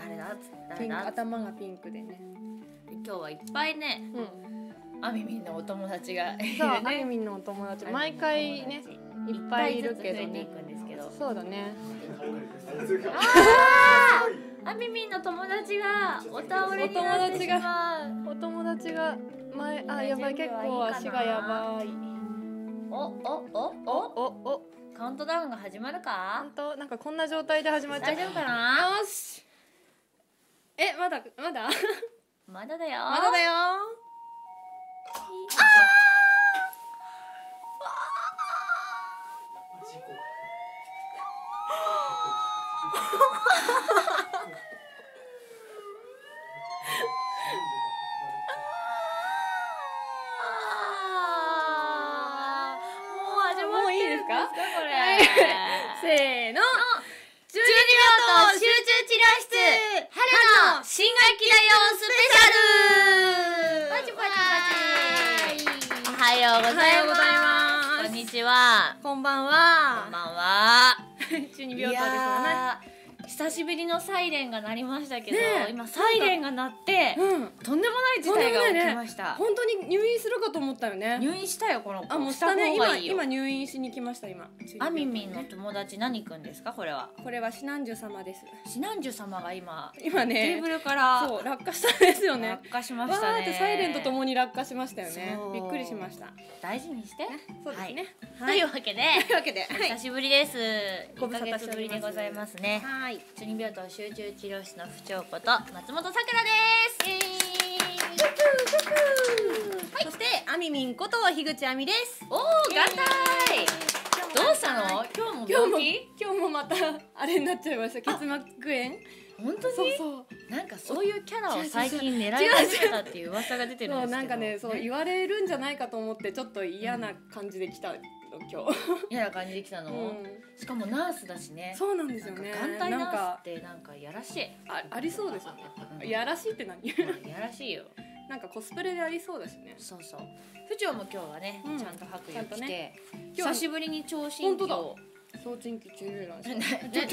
誰だピンク、頭がピンクでね。 今日はいっぱいね、あみみんのお友達がいるね。 そう、あみみんのお友達毎回ねいっぱいいるけどね。そうだね。 あみみんの友達がお倒れになってしまう。 お友達がやばい、結構足がやばい。おカウントダウンが始まるか？ 本当なんかこんな状態で始まっちゃう。 大丈夫かな？ よし。まだまだだよ。 まだだよ。もういいですか？ これ。 せーの。 12秒と集中治療室春の新学期だよスペシャル。パチパチパチ。おはようございます。こんにちは。 こんばんは。 こんばんは。 12秒とですよね。 久しぶりのサイレンが鳴りましたけど、今サイレンが鳴ってとんでもない事態が起きました。 本当に入院するかと思ったよね。 入院したよこの子。 もうしたね。今入院しに来ました今。 あみみんの友達何くんですかこれは？ これはシナンジュ様です。 シナンジュ様が今ねテーブルからそう落下したんですよね。 落下しましたね。 わーってサイレンとともに落下しましたよね。びっくりしました。 大事にして。 そうですね。 というわけで久しぶりです。 ご無沙汰 1ヶ月ぶりでございますね。 はい。 12秒と集中治療室の不調こと松本さくらです。 そしてあみみんこと樋口あみです。 おー合体。どうしたの？今日もまたあれになっちゃいました。結膜炎。 本当に？ そうなんかそういうキャラを最近狙い始めたっていう噂が出てるんですけど。 なんかね、そう言われるんじゃないかと思ってちょっと嫌な感じで来たの今日。 嫌な感じで来たの？しかもナースだしね。 そうなんですよね。 眼帯ナースってなんかやらしい。 ありそうですよね。やらしいって何？ やらしいよ。 なんかコスプレでありそうだしね。 そうそう。府長も今日はねちゃんと白衣着て久しぶりに聴診器を。 聴診器中流なんですね。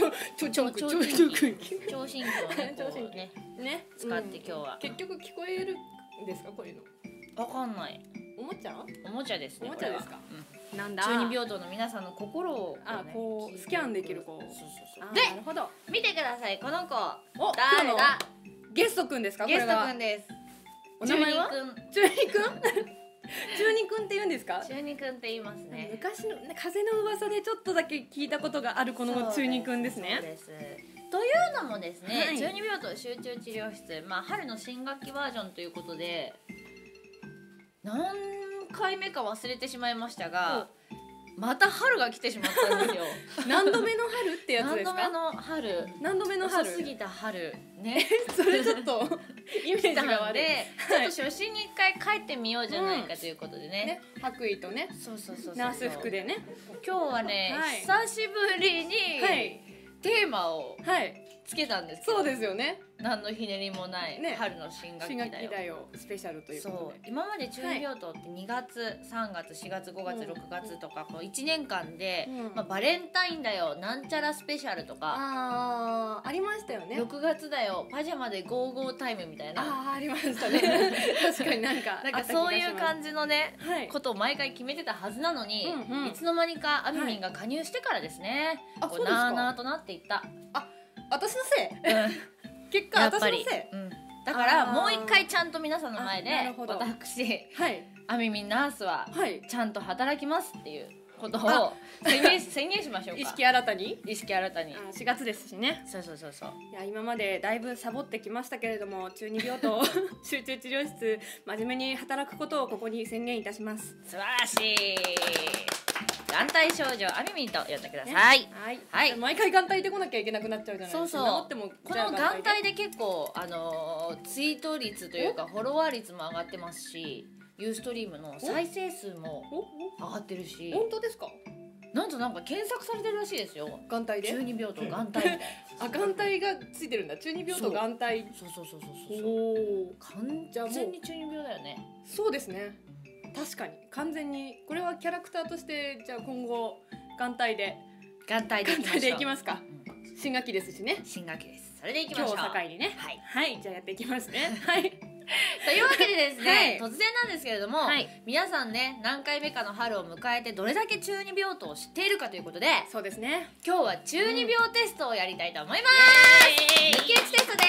聴診器をね使って今日は。 結局聞こえるんですかこういうの？ わかんない。 おもちゃ？ おもちゃですね。 おもちゃですか？なんだ。 12秒との皆さんの心をこうスキャンできるこう。 で、 なるほど。 見てくださいこの子。 誰だ？ゲストくんですか？ ゲストくんです。 お名前は？中二くん？中二くんって言うんですか？ 中二くんって言いますね。 昔の風の噂でちょっとだけ聞いたことがあるこの中二くんですね。 そうです。というのもですね、12秒と集中治療室、春の新学期バージョンということで何回目か忘れてしまいましたが、また春が来てしまったんですよ。 何度目の春ってやつですか？ 何度目の春。 遅すぎた春ね。 それちょっとイメージが悪い。 ちょっと初心に一回帰ってみようじゃないかということでね。 白衣とね。 そうナース服でね。 今日はね久しぶりにテーマをつけたんですけど。 そうですよね。 何のひねりもない春の新学期だよスペシャルということで。 そう今まで12秒とって2月3月4月5月6月とかこの1年間でバレンタインだよなんちゃらスペシャルとかありましたよね。 6月だよパジャマでゴーゴータイムみたいなありましたね。確かになんかそういう感じのねことを毎回決めてたはずなのにいつの間にかあみみんが加入してからですねなーなーとなっていった。 私のせい？結果私のせい。 だからもう一回ちゃんと皆さんの前で私あみみんナースはちゃんと働きますっていうことを宣言しましょうか。 意識新たに4月ですしね。 そういや今までだいぶサボってきましたけれども中二病と集中治療室真面目に働くことをここに宣言いたします。 素晴らしい。眼帯少女あみみんと呼んでください。 毎回眼帯で来なきゃいけなくなっちゃうじゃないですか。 この眼帯で結構ツイート率というかフォロワー率も上がってますしユーストリームの再生数も上がってるし。 本当ですか？ なんか検索されてるらしいですよ。 眼帯で 12秒と眼帯みたいな。 眼帯がついてるんだ。12秒と眼帯。 そう完全に中二病だよね。 そうですね。確かに完全にこれはキャラクターとしてじゃあ今後眼帯でいきますか。新学期ですしね。 新学期です。 それでいきましょう。 今日を境にね。はい、じゃあやっていきますね。はい。 というわけでですね、 はい突然なんですけれども、 はい、 皆さんね何回目かの春を迎えてどれだけ中二病棟を知っているかということで、 そうですね。 今日は中二病テストをやりたいと思います。抜き打ちテストです。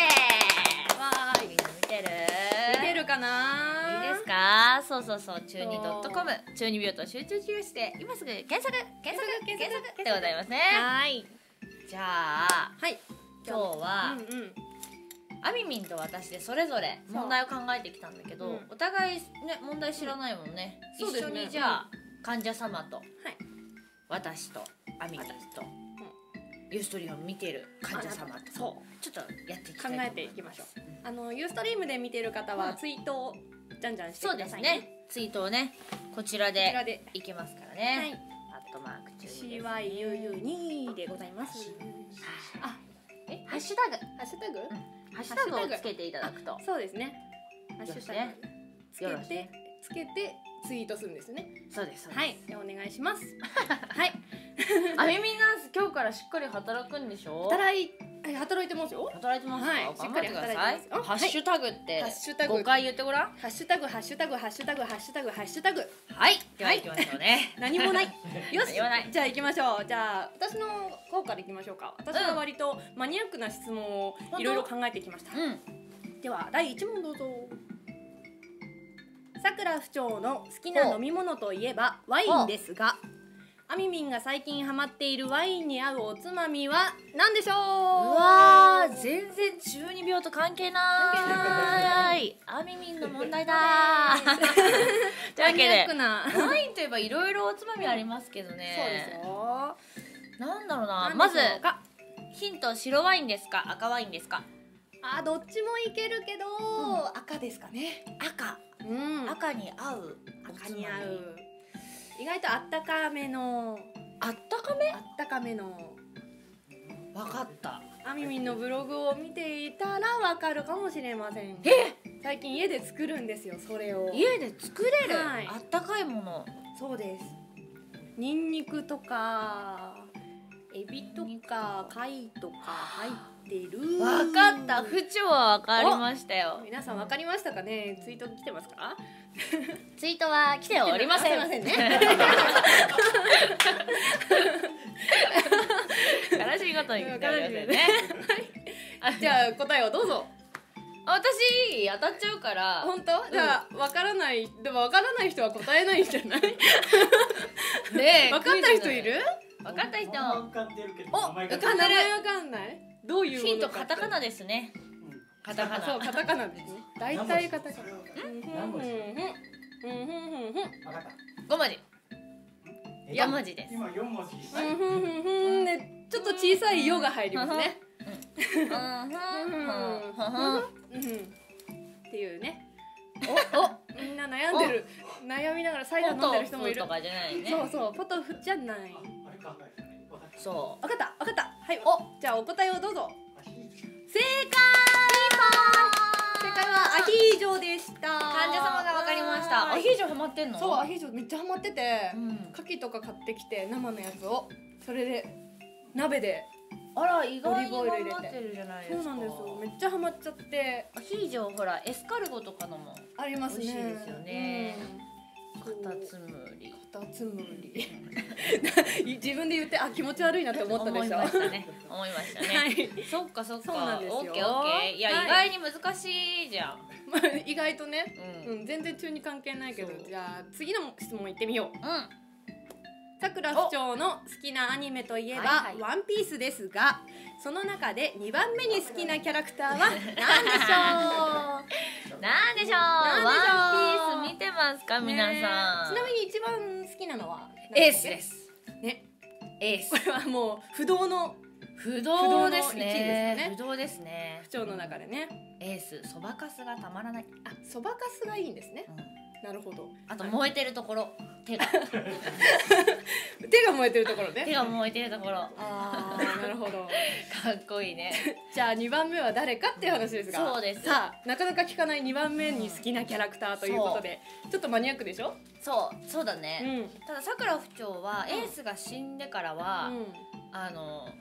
わーい。 みんな見てる？ 見てるかな？ いいですか？そう中二 .com 中二病棟集中治療室で今すぐ検索でございますね。 はい。 じゃあはい。 今日は、あみみんと私でそれぞれ問題を考えてきたんだけど、お互いね問題知らないもんね。一緒にじゃあ患者様と私とあみみんとユーストリームを見てる患者様とちょっとやっていきたいと思います。 考えていきましょう。ユーストリームで見てる方はツイートをじゃんじゃんしてくださいね。 そうですね。ツイートをねこちらでいけますからね。アットマーク中二 CYUU2 でございます。 ハッシュタグハッシュタグをつけていただくと、 そうですね。ハッシュタグつけてツイートするんですね。 そうです。 はい、でお願いします。はい。 あみみんな今日からしっかり働くんでしょ？ 働いてますよ。 働いてますか？ はい、しっかり働いてます。 ハッシュタグって5回言ってごらん。 ハッシュタグハッシュタグハッシュタグハッシュタグハッシュタグ。 はい。では行きましょうね。 何もない。よし。 じゃあ行きましょう。じゃあ私の方から行きましょうか。私は割とマニアックな質問をいろいろ考えてきました。では第1問どうぞ。さくら府長の好きな飲み物といえばワインですが、あみみんが最近ハマっているワインに合うおつまみは何でしょう？うわー、全然中二病と関係ない。あみみんの問題だ。というわけでワインといえばいろいろおつまみありますけどね。 そうですよ。 なんだろうな。まずヒント、白ワインですか赤ワインですか？ どっちもいけるけど、赤ですかね。 赤に合う。 赤に合う。意外とあったかめの。 あったかめの。わかった。 あみみんのブログを見ていたらわかるかもしれません。最近家で作るんですよ、それを。 家で作れる？あったかいもの。 そうです。ニンニクとかエビとか貝とか入ってる。 わかった。府長はわかりましたよ。 皆さんわかりましたかね？ツイート来てますか？ ツイートは来ておりません。 すいませんね。 悲しいことに来ておりませんね。 じゃあ答えをどうぞ。 私当たっちゃうから。 本当？じゃあわからない人は答えないんじゃない？ねえ、わかった人いる？ わかった人。 浮かんでる。どういうヒントカタカナですね。カタカナ。 そう、カタカナですね。大体カタカナ。 5文字。4文字です。 今4文字。 でちょっと小さい「よ」が入りますね。っていうね。みんな悩んでる。悩みながらサイダー飲んでる人もいる。 ポトフとかじゃないね。 そうポトフじゃない。 そう。 わかった。はい。じゃあお答えをどうぞ。正解はアヒージョでした。 患者様がわかりました。アヒージョハマってんの？ そう、アヒージョめっちゃハマってて、牡蠣とか買ってきて生のやつをそれで鍋であら意外に頑張ってるじゃないですか。 そうなんですよ。めっちゃハマっちゃって。 アヒージョほらエスカルゴとかのもありますね。 美味しいですよね。カタツムリ。 自分で言って気持ち悪いなって思ったでしょ。 思いましたね。そっか。オッケー。いや意外に難しいじゃん。 意外とね。全然中に関係ないけど、じゃあ次の質問いってみよう。さくら府長の好きなアニメといえばワンピースですが、その中で2番目に好きなキャラクターは何でしょう？ なんでしょう？ワンピース見てますか皆さん？ ちなみに一番好きなのはエースですね。 エース。 これはもう不動ですね。不動ですね。 府長の中でね。 エース、そばかすがたまらない。 そばかすがいいんですね。なるほど。 あと燃えてるところ、手が燃えてるところね。 手が燃えてるところ。 なるほど。 かっこいいね。 じゃあ2番目は誰かっていう話ですが。 そうです。 さあなかなか聞かない2番目に好きなキャラクターということで、ちょっとマニアックでしょ？ そうだね。たださくら府長はエースが死んでからは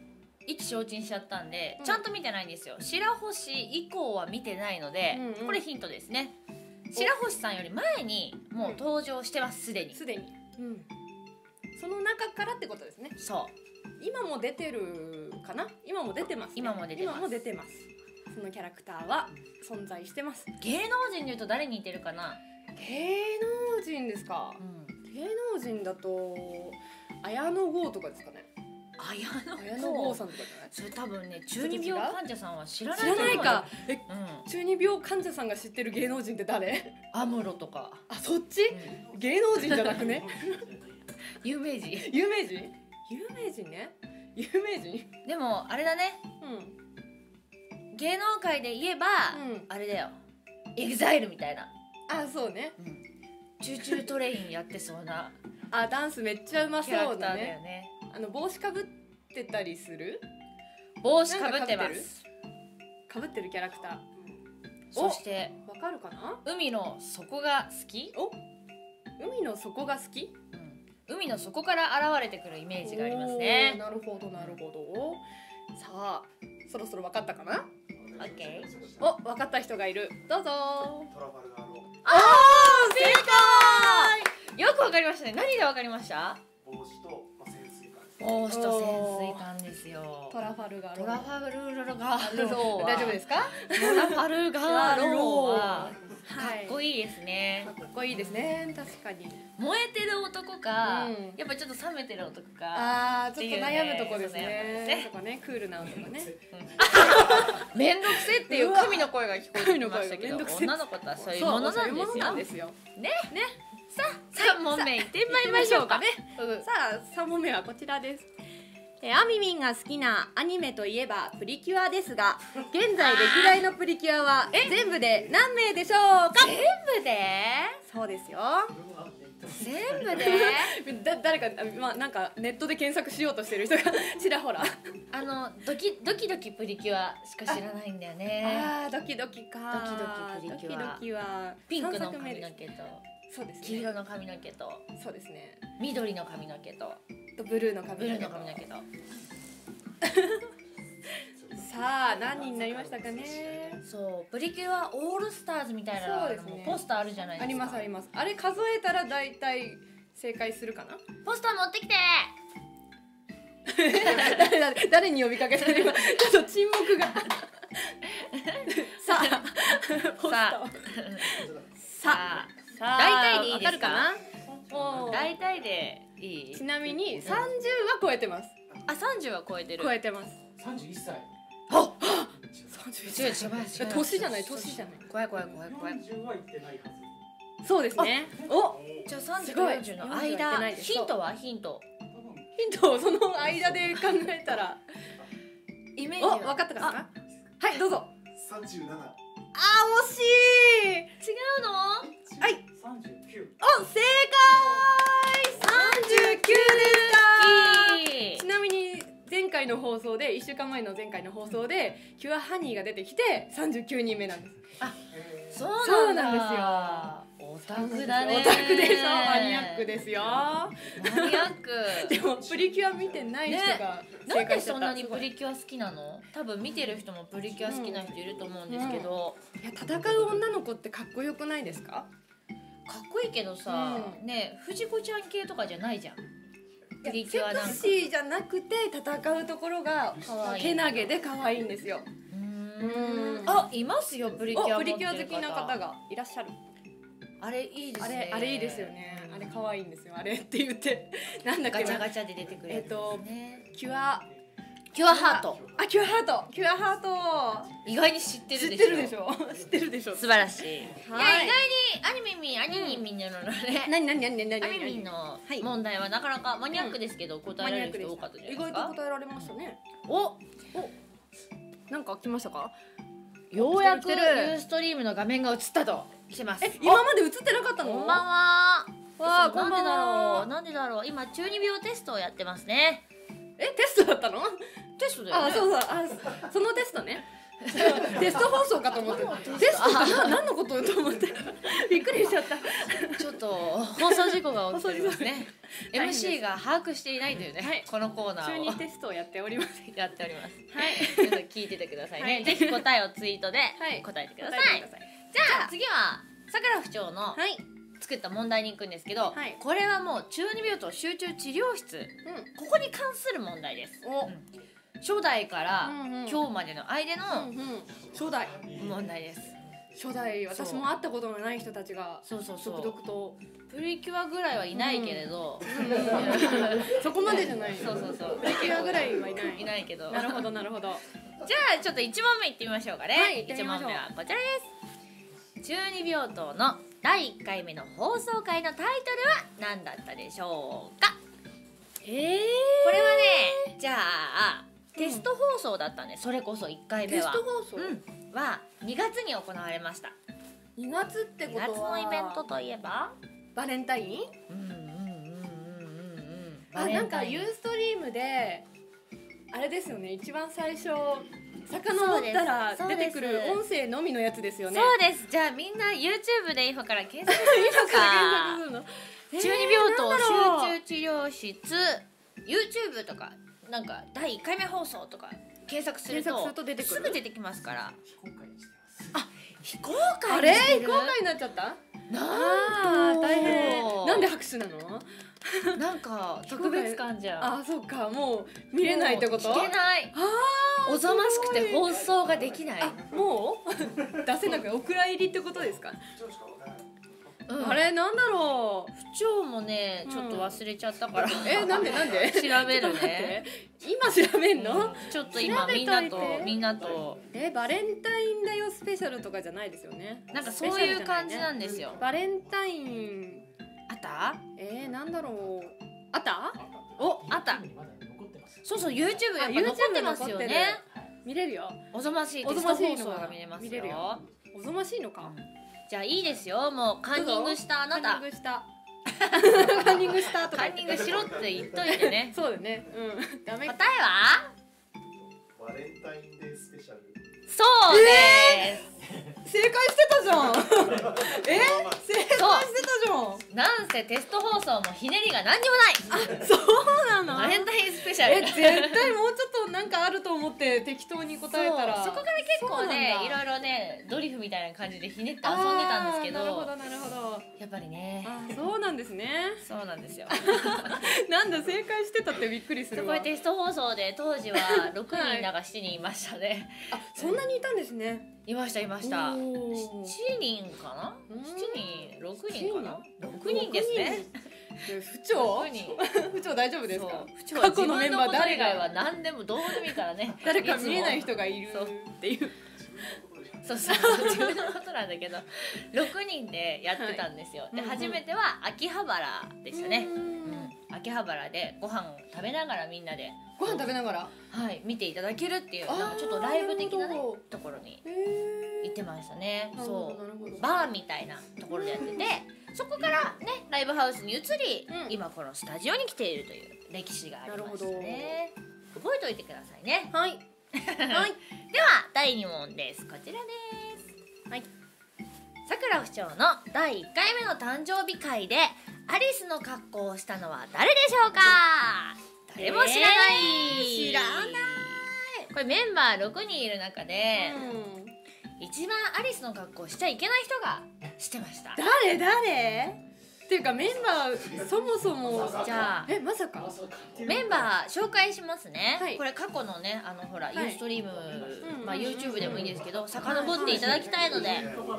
意気消沈しちゃったんで、ちゃんと見てないんですよ。白星以降は見てないので、これヒントですね。白星さんより前にもう登場してます、すでに。 すでに。その中からってことですね。 そう。 今も出てるかな？今も出てますね。 今も出てます。 そのキャラクターは存在してます。 芸能人で言うと誰に似てるかな？ 芸能人ですか？芸能人だと綾野剛とかですかね。綾野剛さんとかじゃない？ それ多分ね、中二病患者さんは知らない。 知らないか。中二病患者さんが知ってる芸能人って誰？ アムロとか。 あ、そっち？芸能人じゃなくね？ 有名人。 有名人ね。有名人？ でもあれだね。芸能界で言えばあれだよ。EXILE みたいな。 あ、そうね。 チューチュートレインやってそうな。 あ、ダンスめっちゃうまそうだね。 帽子かぶってたりする？ 帽子かぶってます。 かぶってるキャラクター。 そしてわかるかな？ 海の底が好き？ 海の底が好き？ 海の底から現れてくるイメージがありますね。 なるほど。さあ、そろそろわかったかな？ オッケー。 お、わかった人がいる。どうぞ。 トラファルガーロー。 正解。 よくわかりましたね。何でわかりました？ 帽子と潜水艦。 帽子と潜水艦ですよ。 トラファルガーロー。 大丈夫ですか？トラファルガーローはかっこいいですね。 かっこいいですね。確かに。 燃えてる男か、やっぱちょっと冷めてる男か。 ああ、ちょっと悩むとこですね。とかね、クールな男ね。 めんどくせっていう神の声が聞こえてきましたけど、女の子とはそういうものなんですよ。ね。さあ、3問目いってまいりましょうかね。 さあ、3問目はこちらです。あみみんが好きなアニメといえばプリキュアですが、現在歴代のプリキュアは全部で何名でしょうか？ 全部で？ そうですよ。 全部で？ 誰か、なんかネットで検索しようとしてる人がちらほら。 ドキドキプリキュアしか知らないんだよね。 ああ、ドキドキか。 ドキドキプリキュア。 ドキドキはピンクの髪の毛と、 そうですね。 黄色の髪の毛と、 そうですね。 緑の髪の毛と、 ブルーの髪の毛と。さあ、何になりましたかね。 そう、プリキュアオールスターズみたいなポスターあるじゃないですか。 あります。あれ数えたらだいたい正解するかな。 ポスター持ってきて。 誰に呼びかけてる？今ちょっと沈黙が。さあ、大体でいいですか？ 大体でいい？ ちなみに30は超えてます。 あ、30は超えてる。 超えてます。 31歳。 違う。 年じゃない。 怖い。 30は言ってないはず。 そうですね。お、 じゃあ30と40の間。ヒントは？ヒントをその間で考えたらイメージは。 分かったかな？はい、どうぞ。 37。 惜しい。 違うの？ はい。 39。 正解。39ですか。ちなみに前回の放送で1週間前の前回の放送でキュアハニーが出てきて39人目なんです。 あ、そうなんですよ。 オタクだね。 オタクでしょ。マニアックですよ。 マニアック。 でもプリキュア見てない人がなんでそんなにプリキュア好きなの？多分見てる人もプリキュア好きな人いると思うんですけど、 いや、戦う女の子ってかっこよくないですか？ かっこいいけどさ、ね、藤子ちゃん系とかじゃないじゃん。プリキュアなんかセクシーじゃなくて戦うところがけなげで可愛いんですよ。 あ、いますよ、プリキュアプリキュア好きな方がいらっしゃる。 あれいいですね。 あれいいですよね。あれ可愛いんですよ。あれって言ってなんだっけな、 ガチャガチャで出てくるやつですね。 キュアハート。 あ、キュアハート。 意外に知ってるでしょ。 知ってるでしょ。 素晴らしい。いや、意外にアニメのね。 何アニメの問題はなかなかマニアックですけど答えられる人多かったじゃないですか。 意外と答えられましたね。 お、 なんか来ましたか？ ようやくユーストリームの画面が映ったと来てます。 今まで映ってなかったの？ こんばんは。 わあ、こんばんは。 なんでだろう。今中二病テストをやってますね。 テストだったの？ テストだよね。 そのテストね。 テスト放送かと思ってテストって何のことと思ってびっくりしちゃった。 ちょっと放送事故が起きておりますね。MC が把握していないというね、 はい、 このコーナーを中にテストをやっております。 やっております。 はい、 皆さん聞いててくださいね。ぜひ答えをツイートで答えてください。じゃあ次はさくら府長の作った問題に行くんですけど、 はい、 これはもう中二病棟集中治療室、ここに関する問題です。初代から今日までの間の初代問題です。 初代、私も会ったことがない人たちが続々とプリキュアぐらいはいないけれど、 そこまでじゃない。 そうプリキュアぐらいはいない。 いないけど。 なるほどなるほど。 じゃあちょっと1問目いってみましょうかね。 はい、 1問目はこちらです。中二病棟の第1回目の放送回のタイトルは何だったでしょうか。これはね、じゃあテスト放送だったんで、それこそ1回目はテスト放送、 は2月に行われました。 2月ってことは 2月のイベントといえばバレンタイン。なんかユーストリームであれですよね、一番最初遡ったら出てくる音声のみのやつですよね。 そうです。じゃあみんな YouTube で今から検索するのか中二病棟集中治療室 YouTube とかなんか第1回目放送とか検索すると出てくる、 すぐ出てきますから。非公開あれ非公開になっちゃった。 なんと大変。なんで拍手なの。 なんか特別感じゃん。 あ、そうか、もう見れないってこと。 聞けない。おぞましくて放送ができない。 もう出せなくてお蔵入りってことですか。あれなんだろう。 府長もねちょっと忘れちゃったから。 なんで調べるね。 今調べんの。 ちょっと今みんなとバレンタインだよスペシャルとかじゃないですよね。 なんかそういう感じなんですよ。 バレンタインあった。 なんだろう。あった。 あった。そう YouTube やっぱ残ってますよね。 見れるよ。 おぞましいテスト放送が見れますよ。 おぞましいのか。 じゃあいいですよ。もうカンニングしたあなた。 カンニングしたとか。 カンニングしろって言っといてね。 そうだね。ダメ。 答えは？ バレンタインデースペシャル。 そうです。 正解してたじゃん。正解してたじゃん。 なんせテスト放送もひねりが何にもない。 そうなの。 バレンタインスペシャル。 絶対もうちょっとなんかあると思って適当に答えたら。 そこから結構ねいろいろねドリフみたいな感じでひねって遊んでたんですけど。 なるほどなるほど。 やっぱりね。 そうなんですね。 そうなんですよ。 なんだ正解してたってびっくりするわ。 これテスト放送で当時は6人だが7人いましたね。 そんなにいたんですね。 いました7人かな。7人6人かな。6人ですね。 府長大丈夫ですか。 府長は自分のこと以外は何でもどうでもいいからね。 誰か見れない人がいるっていう。 そう自分のことなんだけど6人でやってたんですよ。で初めては秋葉原でしたね。秋葉原でご飯食べながらみんなで見ていただけるっていうなんかちょっとライブ的なねところに行ってましたね。そうバーみたいなところでやってて、そこからねライブハウスに移り今このスタジオに来ているという歴史がありましたね。覚えておいてくださいね。 はいでは第2問です。こちらです。はい。さくら府長の第1回目の誕生日会でアリスの格好をしたのは誰でしょうか。誰も知らない。 知らない。 これメンバー6人いる中で、一番アリスの格好をしちゃいけない人がしてました。 誰っていうかメンバーそもそもじゃあまさかメンバー紹介しますね。 はい、 これ過去のねほら、ユーストリーム、YouTube でもいいんですけど遡っていただきたいので、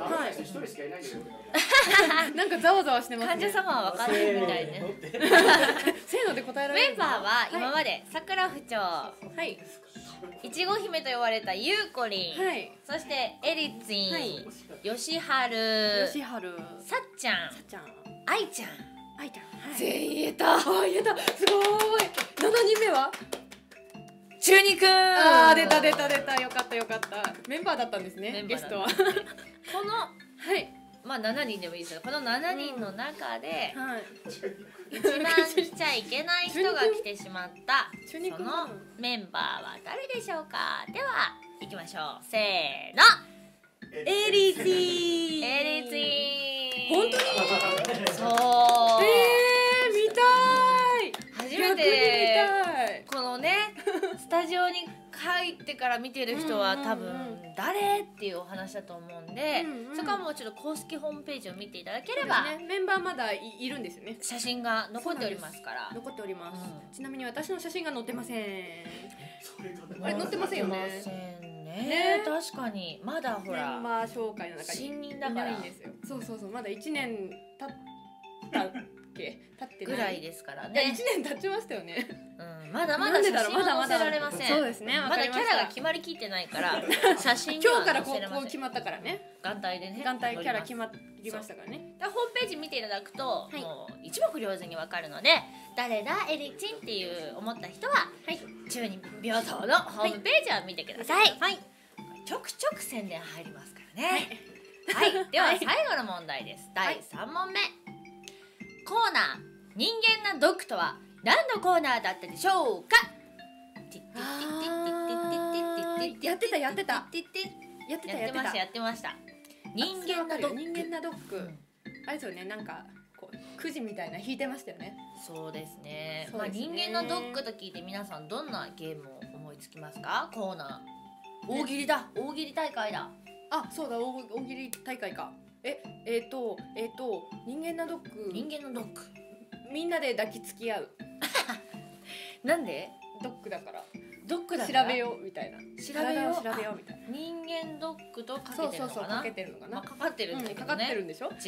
なんかざわざわしてますね。 患者様は分かってるみたいね。 せーので答えられる。 メンバーは今までさくら府長、いちご姫と呼ばれたゆうこりん、そしてエリツィン、よしはる、さっちゃん、あいちゃん、全員言えた。 言えた。すごーい。7人目は中二くん。 出たよかったメンバーだったんですね。ゲストはこの7人でもいいですよ。この7人の中で一番来ちゃいけない人が来てしまったそのメンバーは誰でしょうか。ではいきましょう。せーの。 エリツィー。 エリツィー。 本当に？ そう。 見たい。 初めてこのねスタジオに入ってから見てる人は多分誰っていうお話だと思うんで、そこはもうちょっと公式ホームページを見ていただければ、 メンバーまだいるんですよね。 写真が残っておりますから。 残っております。ちなみに私の写真が載ってません。あれ載ってませんよね。 ね、確かにまだほらメンバー紹介の中に新人だからいないんですよ。そうまだ1年経ったっけ？経ってないぐらいですからね。 1年経ちましたよね。 まだまだ写真は載せられません。 そうですね。 まだキャラが決まりきってないから写真今日からこう決まったからね。 眼帯でね。 眼帯キャラ決まりましたからね。 ホームページ見ていただくともう一目瞭然にわかるので、誰だエリチンっていう思った人は中二病棟のホームページを見てください。ちょくちょく宣伝入りますからね。はい、では最後の問題です。第3問目。コーナー人間なドッグとは何のコーナーだったでしょうか？ やってたやってました。人間なドッグ。 あれですよね、なんかこうくじみたいな引いてましたよね。 そうですね。人間のドッグと聞いて皆さんどんなゲームを思いつきますか？コーナー。大喜利だ。大喜利大会だ。 あ、そうだ、大喜利大会か。人間なドッグ。みんなで抱きつき合う。 なんで？ ドッグだから。 調べようみたいな。調べようみたいな。 人間ドッグとかけてるのかな？ かけてるのかな？ かかってるんだけどね。 かかってるんでしょ？ 違う。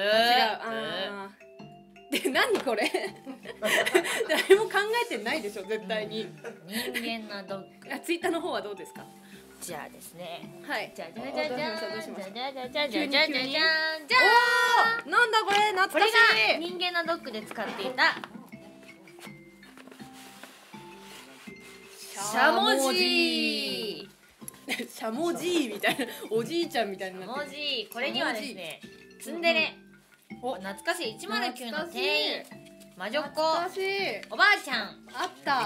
で、何これ？誰も考えてないでしょ、絶対に。 人間なドッグ。 ツイッターの方はどうですか？ じゃあですね。 はい。 じゃじゃじゃじゃじゃじゃじゃじゃじゃじゃじゃじゃじゃじゃ。 なんだこれ、懐かしい。 これが人間なドッグで使っていたしゃもじしゃもじみたいな、おじいちゃんみたいになってる。 これにはですね、ツンデレ、懐かしい109の店員、魔女っ子、おばあちゃん、 あった、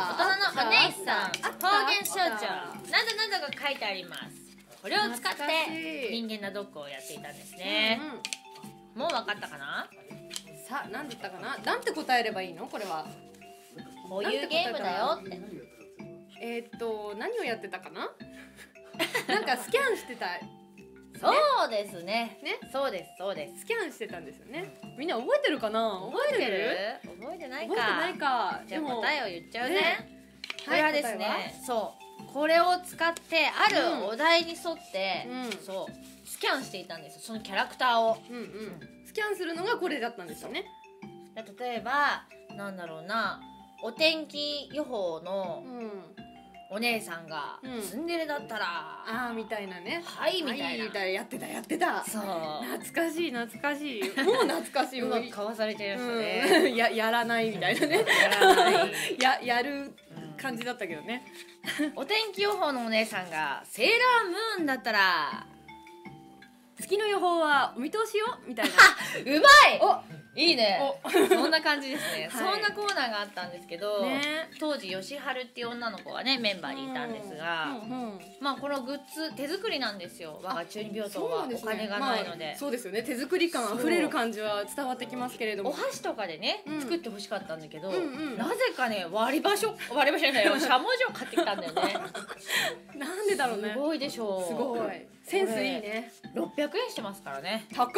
大人のお姉さん、方言少女などなどが書いてあります。これを使って人間なドッグをやっていたんですね。もう分かったかな？ さあ、何だったかな？なんて答えればいいの？これはこういうゲームだよって。 何をやってたかな？なんかスキャンしてた。 そうですね。そうです。 スキャンしてたんですよね。みんな覚えてるかな？ 覚えてる？覚えてないか。じゃあ答えを言っちゃうね。これはですね、これを使ってあるお題に沿ってスキャンしていたんですよ。そのキャラクターをスキャンするのがこれだったんですよね。 例えばなんだろうな、お天気予報のお姉さんがツンデレだったらみたいなね。 はいみたいな。 やってた。そう。懐かしい。もう懐かしい。 うまくかわされちゃいましたね。 やらないみたいなね。やる感じだったけどね。 お天気予報のお姉さんがセーラームーンだったら月の予報はお見通しよみたいな。 うまい。いいね。そんな感じですね。そんなコーナーがあったんですけど、当時吉春っていう女の子がねメンバーにいたんですが、まあこのグッズ手作りなんですよ。我が中二病棟はお金がないので。 そうですよね。手作り感あふれる感じは伝わってきますけれども、 お箸とかでね作ってほしかったんだけど、なぜかね割り箸じゃないよ、しゃもじを買ってきたんだよね。 なんでだろうね。 すごいでしょう。 すごい。センスいいね。 600 円してますからね。 高っ。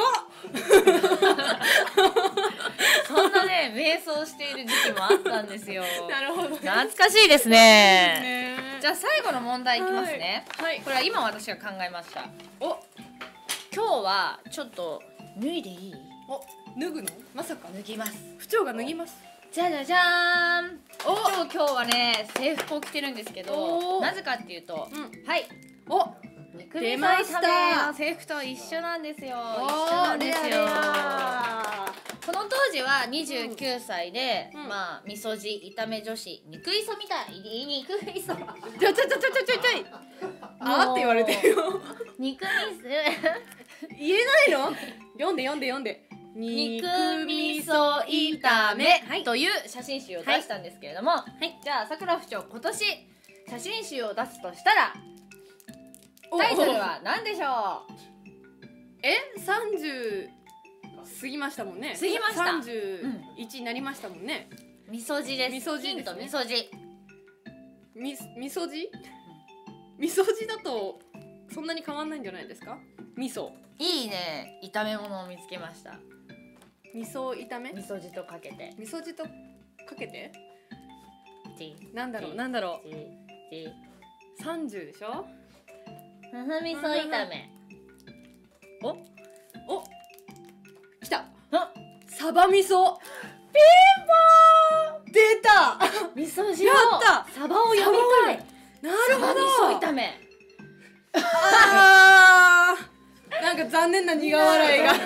そんなね迷走している時期もあったんですよ。 なるほど、ね、 懐かしいですね。じゃあ最後の問題いきますね。 はい、 これは今私が考えました。今日はちょっと脱いでいい？ 脱ぐの？まさか脱ぎます。 不調が脱ぎます。 じゃじゃじゃーん。今日はね制服を着てるんですけど、なぜかっていうと、はい。肉味噌炒めの制服と一緒なんですよ。この当時は29歳で、まあ味噌汁炒め女子肉磯みたい肉磯ちょいあって言われてるよ。 肉味噌言えないの？読んで肉味噌炒めという写真集を出したんですけれども、じゃあさくら府長今年写真集を出すとしたらタイトルは何でしょう。 30過ぎましたもんね。 過ぎました。 31になりましたもんね。 みそじです。 みそじですね。 ヒントみそじ。 みそじ？みそじだとそんなに変わんないんじゃないですか？味噌。 いいね。炒め物を見つけました。 味噌炒め？ みそじとかけて。 みそじとかけて？ なんだろう。 30でしょ？ みそ炒め。お来た。 サバ味噌。ピンポーン。出た。 みそじをサバをやめたい。 なるほど。 みそ炒め。 なんか残念な苦笑いが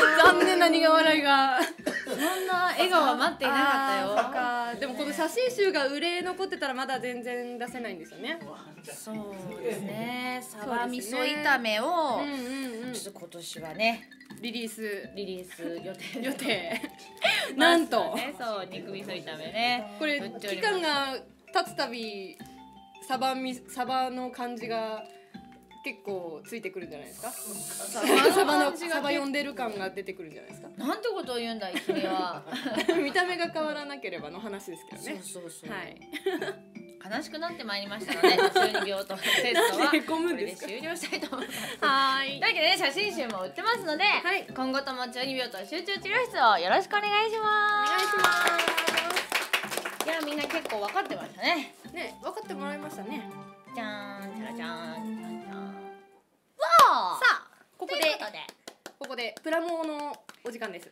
そんな笑顔は待っていなかったよ。 でもこの写真集が売れ残ってたらまだ全然出せないんですよね。 そうですね。サバ味噌炒めをちょっと今年はねリリース予定なんとそう肉味噌炒めね。これ期間が経つたびサバの感じが結構ついてくるんじゃないですか。サバ読んでる感が出てくるんじゃないですか。 なんてことを言うんだい君は。 見た目が変わらなければの話ですけどね。 そうはい。 悲しくなってまいりましたので、12秒とテストはこれで終了したいと思います。 はい。 というわけでね、写真集も売ってますので、今後とも12秒と集中治療室をよろしくお願いします。 お願いします。 いや、みんな結構分かってましたね。 ね、分かってもらいましたね。 じゃーん、じゃらじゃーん、じゃんじゃん。わあ、さあ、ここでプラモのお時間です。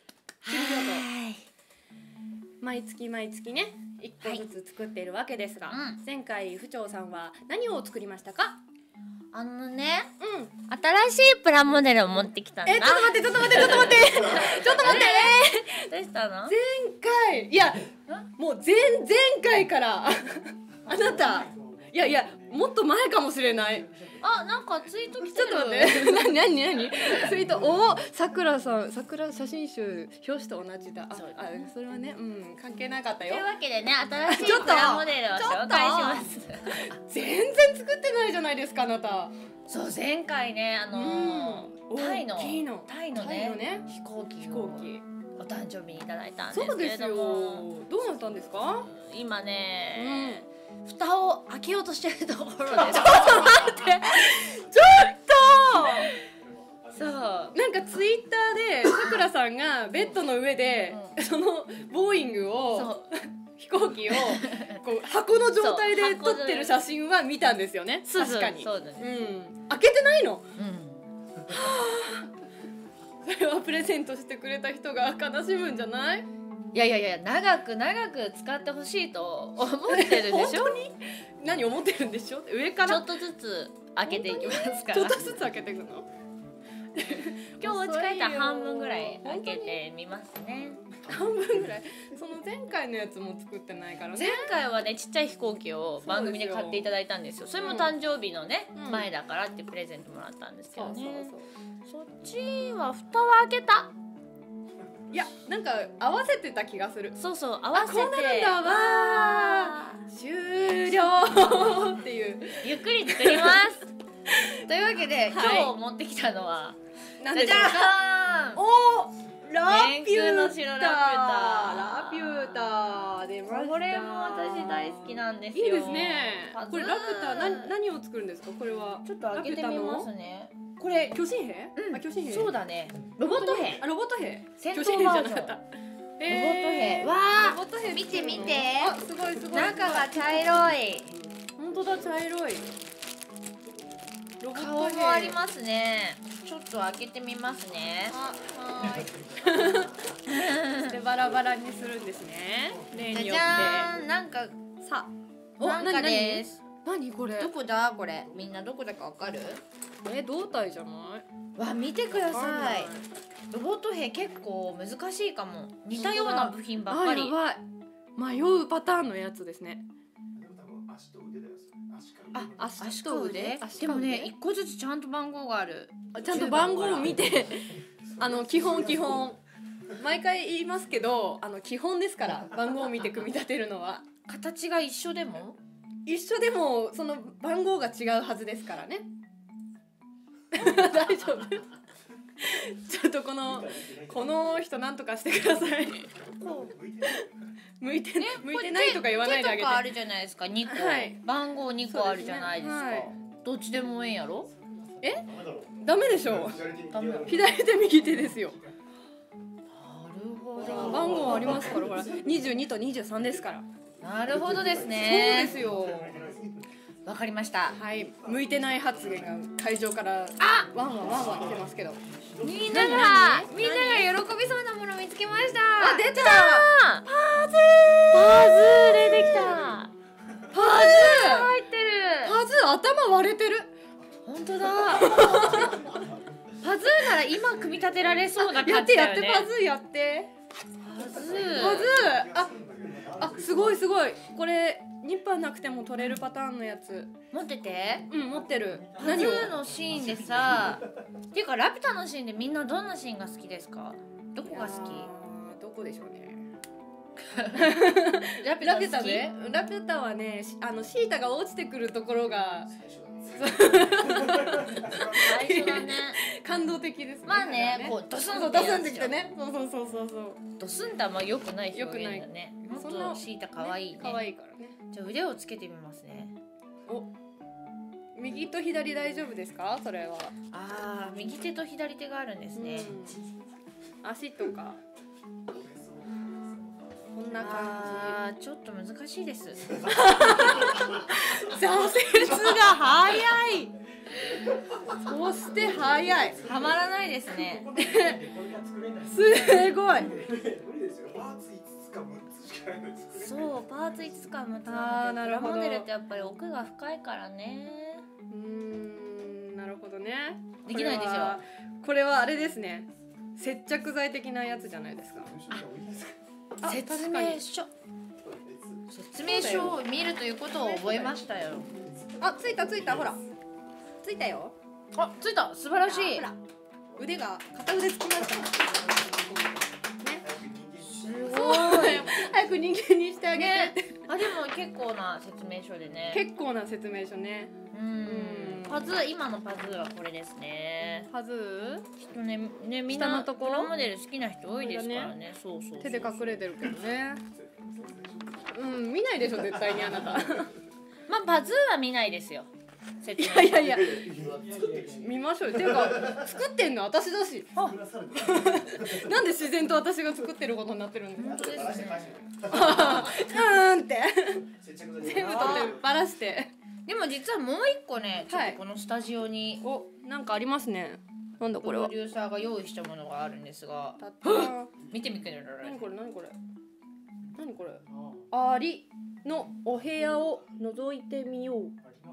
毎月ね1個ずつ作っているわけですが、前回府長さんは何を作りましたか？ 新しいプラモデルを持ってきたんだ。 ちょっと待ってどうしたの？ 前回、いやもう前回からあなた、いやもっと前かもしれない。 なんかツイート来てる。 ちょっと待って。何ツイート。さくらさん、写真集表紙と同じだ。それはね、関係なかったよ。 というわけでね、新しいプラモデルを紹介します。 全然作ってないじゃないですか、あなた。 そう、前回ね、タイのね飛行機お誕生日にいただいたんですけれども。 そうですよ。どうなったんですか？ 今ね、蓋を開けようとしてるところです。ちょっと待って、そう、 なんかツイッターでさくらさんがベッドの上で、そのボーイングを飛行機をこう箱の状態で撮ってる写真は見たんですよね。確かに。 そうです。 開けてないの？それはプレゼントしてくれた人が悲しむんじゃない？ いや長く使ってほしいと思ってるでしょ。 本当に？何思ってるんでしょ？上からちょっとずつ開けていきますから。 ちょっとずつ開けていくの？ 今日お家帰ったら半分ぐらい開けてみますね。 半分ぐらい。その前回のやつも作ってないからね。 前回はね、ちっちゃい飛行機を番組で買っていただいたんですよ。それも誕生日のね、前だからってプレゼントもらったんですけどね。そっちは蓋は開けた。 いや、なんか合わせてた気がする。 そう合わせて。 こうなるんだわー。終了っていう。 ゆっくり作ります。というわけで、今日持ってきたのは何でしょうか？ラピュータ出ました。 これも私大好きなんですよ。 いいですね。これラピュータ何を作るんですか？これはちょっと開けてみますね。 これ巨神兵？巨神兵。 そうだね。ロボット兵。 ロボット兵。 戦闘バージョン。ロボット兵。わあ。見て。 すごい。 中が茶色い。 本当だ、茶色い。 顔もありますね。ちょっと開けてみますね。 はい。でバラバラにするんですね。例によって。 なんか何です。 何これ？ どこだこれ？みんなどこだかわかる？ 胴体じゃない？ わ、見てください。ロボット兵結構難しいかも。似たような部品ばっかり。 やばい。迷うパターンのやつですね。 足と腕？でもね、1個ずつちゃんと番号がある。 ちゃんと番号を見て基本毎回言いますけど、基本ですから、番号を見て組み立てるのは。 形が一緒でもその番号が違うはずですからね。 大丈夫ちょっとこの人なんとかしてください向いてないとか言わないであげて。 手とかあるじゃないですか、2個、 はい、 番号2個あるじゃないですか、 はい、 どっちでもいいんやろ。 ダメでしょ。左手右手ですよ。 なるほど、 番号ありますからほら22と23ですから。 なるほどですね。 そうですよ。 わかりました。 はい、向いてない発言が会場からワンワン来てますけど、 みんなが喜びそうなもの見つけました。 あ、出たパズ出てきた。パズ入ってる。 パズ頭割れてる。 本当だパズなら今組み立てられそうな感じだよね。 やってパズあ、すごいこれニッパーなくても取れるパターンのやつ持ってて。 うん、持ってる。 パズのシーンでさっていうかラピュタのシーンでみんなどんなシーンが好きですか？どこが好き？ どこでしょうねラピュタ好き？ ラピュタはね、シータが落ちてくるところが最初だね感動的ですね。 まあね、こうドスンってきてね。そうドスンってあんま良くない表現だね。もっそんなとシータ可愛いね。 可愛いからね。 じゃあ腕をつけてみますね。 お、右と左大丈夫ですか？それは。 ああ、右手と左手があるんですね。 足とかこんな感じ。ちょっと難しいです。 挫折が早い。そして早い。 はまらないですね。 すごい。 そう、パーツ5つか6つなんだけど、プラモデルってやっぱり奥が深いからね。 なるほどね。 できないでしょ。 これはあれですね。接着剤的なやつじゃないですか。 説明書を見るということを覚えましたよ。 あ、ついたほら。ついたよ。 あ、ついた。素晴らしい。 ほら。腕が片腕つきました。 すごい。 早く人間にしてあげて。 でも結構な説明書でね。 結構な説明書ね。 パズ今のパズはこれですね。 パズ？ きっとねみんなプラモデル好きな人多いですからね。そう。 手で隠れてるけどね。見ないでしょ絶対にあなた。 まあパズは見ないですよ。 いや見ましょうよ。っていうか作ってんの私だし。なんで自然と私が作ってることになってるんですか？ 本当ですね。 って全部取ってバラして。 でも実はもう一個ね、ちょっとこのスタジオになんかありますね。なんだこれは。 プロデューサーが用意したものがあるんですが、見てみてください。 何これ。アリのお部屋を覗いてみよう。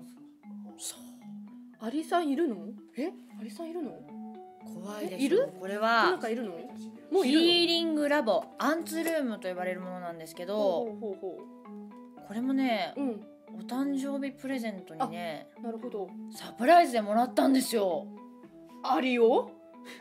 アリさんいるの？アリさんいるの？ 怖いでしょ。 いる？ これはなんかいるの？ もうヒーリングラボ、アンツルームと呼ばれるものなんですけど、これもね、お誕生日プレゼントにね、 なるほど、 サプライズでもらったんですよ。 アリを？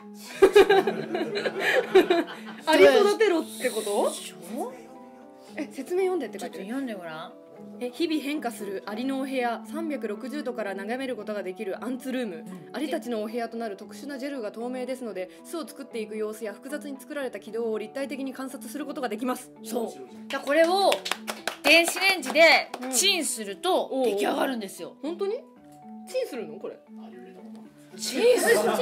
アリ育てろってこと？説明読んでって書いてる。 ちょっと読んでごらん。 日々変化するアリのお部屋、360度から眺めることができるアンツルーム。アリたちのお部屋となる特殊なジェルが透明ですので、巣を作っていく様子や複雑に作られた軌道を立体的に観察することができます。 そう。じゃあこれを電子レンジでチンすると出来上がるんですよ。 本当に？チンするのこれ？ チンする？ 死んじ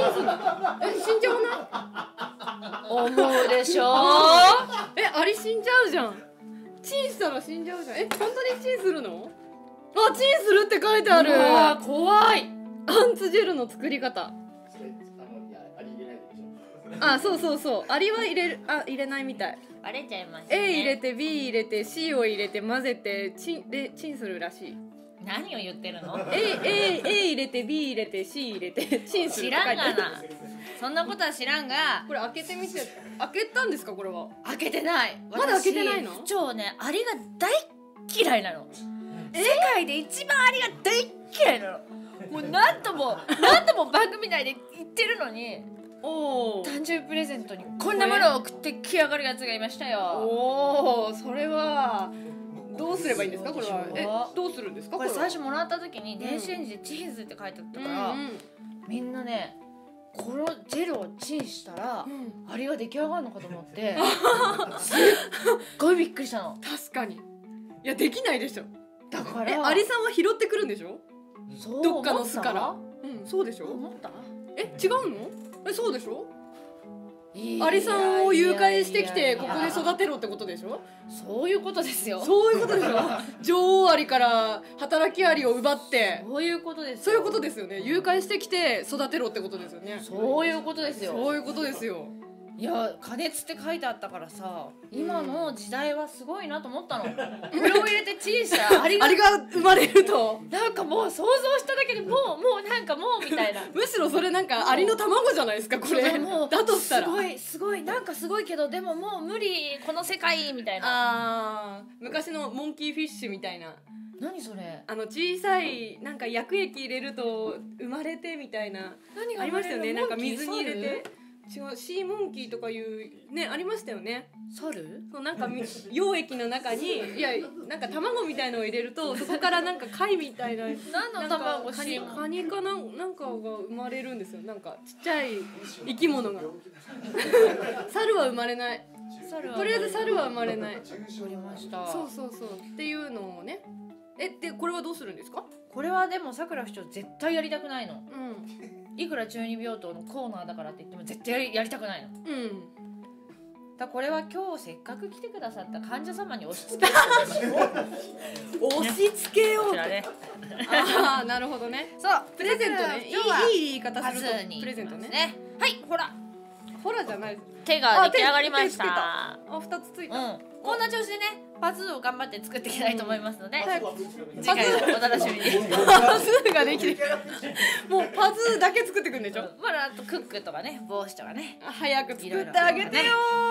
ゃうな。 思うでしょ？ アリ死んじゃうじゃん。チンしたら死んじゃうじゃん。本当にチンするの？あ、チンするって書いてある。 怖い。 アンツジェルの作り方。あ、そう。アリは入れないみたい。 バレちゃいましたね。 A 入れて B 入れて C を入れて混ぜてチンするらしい。 何を言ってるの？ A 入れて B 入れて C 入れてチンするって書いてある。 知らんがな。そんなことは知らんが。 これ開けてみて。開けたんですかこれは？ 開けてない。 まだ開けてないの？ 超ね、アリが大嫌いなの。世界で一番アリが大嫌いなの。もう何度も番組内で言ってるのに、誕生日プレゼントにこんなものを送ってきやがるやつがいましたよ。 それはどうすればいいんですかこれは？どうするんですか？ これ最初もらった時に電子レンジでチンすって書いてあったから、 みんなねこのジェルをチンしたら、アリが出来上がるのかと思ってすっごいびっくりしたの。 確かに。いやできないでしょ。 だからアリさんは拾ってくるんでしょ。 そうどっかの巣から。そうでしょ。 思った？ 違うの？そうでしょ。アリさんを誘拐してきてここで育てろってことでしょ。 そういうことですよ。 そういうことでしょ。女王アリから働きアリを奪って、 そういうことです。 そういうことですよね。誘拐してきて育てろってことですよね。 そういうことですよ。 そういうことですよ。 いや加熱って書いてあったからさ、今の時代はすごいなと思ったの。これを入れてチンしたらアリが生まれると、 なんかもう想像しただけでもうなんかもうみたいな。 むしろそれなんかアリの卵じゃないですかこれ。 もうだとしたらすごいなんかすごいけどでももう無理この世界みたいな。 昔のモンキーフィッシュみたいな。 何それ？ 小さいなんか薬液入れると生まれてみたいな。 何がありましたよね。なんか水に入れて。違う、シーモンキーとかいうねありましたよね。 猿？ そうなんか溶液の中にいやなんか卵みたいのを入れるとそこからなんか貝みたいな何の卵？ カニかなんかが生まれるんですよ。なんかちっちゃい生き物が。猿は生まれない。とりあえず猿は生まれない。 わかりました。 そうっていうのをね。でこれはどうするんですか？ これはでもさくら市長絶対やりたくないの。いくら中二病棟のコーナーだからって言っても絶対やりたくないの。だこれは今日せっかく来てくださった患者様に押し付けよう。 押し付けようってね。 なるほどね。 そうプレゼントね。いい言い方するとプレゼントね。 はい、ほらじゃない。 手が出来上がりました。 2つついた。 こんな調子でねパズーを頑張って作っていきたいと思いますので、次回お楽しみに。 パズーができてもうパズーだけ作ってくんでしょ。 あとクックとかね帽子とかね早く作ってあげてよ。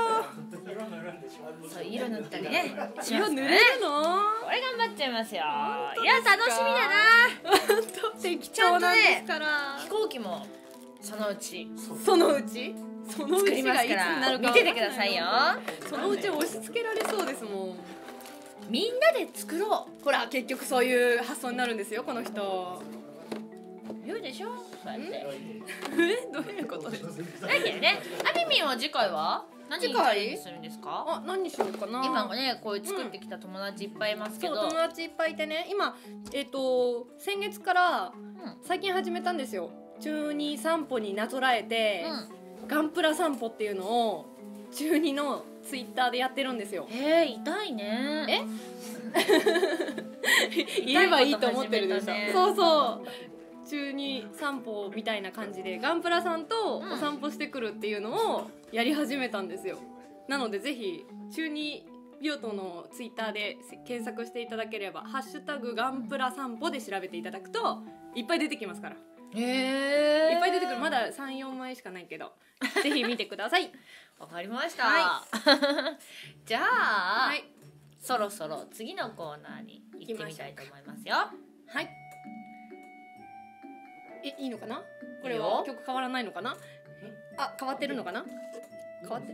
そう色塗ったりね。 色塗れるの？ これ頑張っちゃいますよ。いや楽しみだな。 適当なんですから。 飛行機もそのうち作りますから見ててくださいよ。 そのうち押し付けられそうですもん。 みんなで作ろう。 ほら結局そういう発想になるんですよこの人。 言うでしょそうやって。 どういうことですか？ だけどね、あみみんは次回は何にチャレンジするんですか？ 何にしようかな。 今ねこういう作ってきた友達いっぱいいますけど、 そう友達いっぱいいてね今先月から最近始めたんですよ。中2散歩になぞらえて、ガンプラ散歩っていうのを中2のツイッターでやってるんですよ。 痛いね。 言えばいいと思ってるでしょ。そう中2散歩みたいな感じでガンプラさんとお散歩してくるっていうのをやり始めたんですよ。なのでぜひ中2病棟のツイッターで検索していただければハッシュタグガンプラ散歩で調べていただくといっぱい出てきますから。いっぱい出てくる。まだ 3,4 枚しかないけどぜひ見てください。 わかりました、じゃあ、そろそろ次のコーナーに行ってみたいと思いますよ。 はい。いいのかな。これは曲変わらないのかな。変わってるのかな。変わって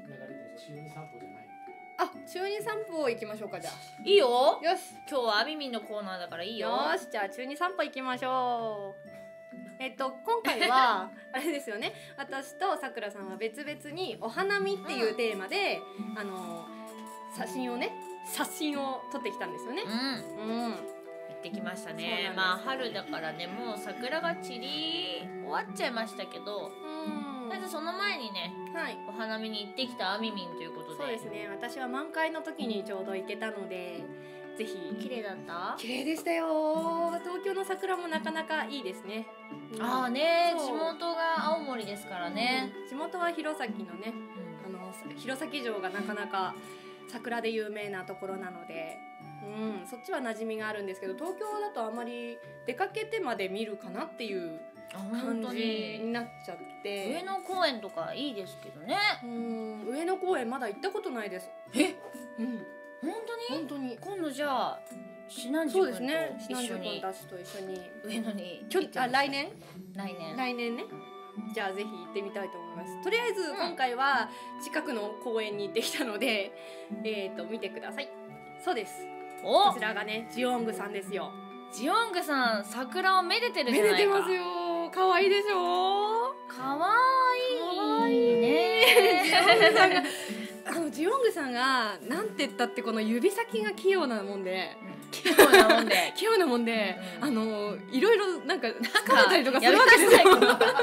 中二散歩行きましょうか。じゃあいいよ。 よし今日はあみみんのコーナーだからいいよ。 よしじゃあ中二散歩行きましょう。今回はあれですよね。私とさくらさんは別々にお花見っていうテーマで、写真を撮ってきたんですよね。行ってきましたね。まあ春だからねもう桜が散り終わっちゃいましたけど、まずその前にね、お花見に行ってきたあみみんということで。 そうですね。私は満開の時にちょうど行けたので。ぜひ。 綺麗だった？ 綺麗でしたよ。東京の桜もなかなかいいですね。 地元が青森ですからね。 地元は弘前のね、弘前城がなかなか桜で有名なところなので、そっちは馴染みがあるんですけど、東京だとあまり出かけてまで見るかなっていう感じになっちゃって。 上野公園とかいいですけどね。 上野公園まだ行ったことないです。本当に今度じゃあシナンジ君と一緒に上野に来年ね。じゃあぜひ行ってみたいと思います。とりあえず今回は近くの公園に行ってきたので、見てください。そうです。こちらがねジオングさんですよ。 ジオングさん桜をめでてるじゃないか。 めでてますよ。 可愛いでしょ。 可愛いね。 ジヨングさんがなんて言ったってこの指先が器用なもんで、 器用なもんで器用なもんで、いろいろなんか掴めたりとかすやるわけですよ。 めなさいでも掴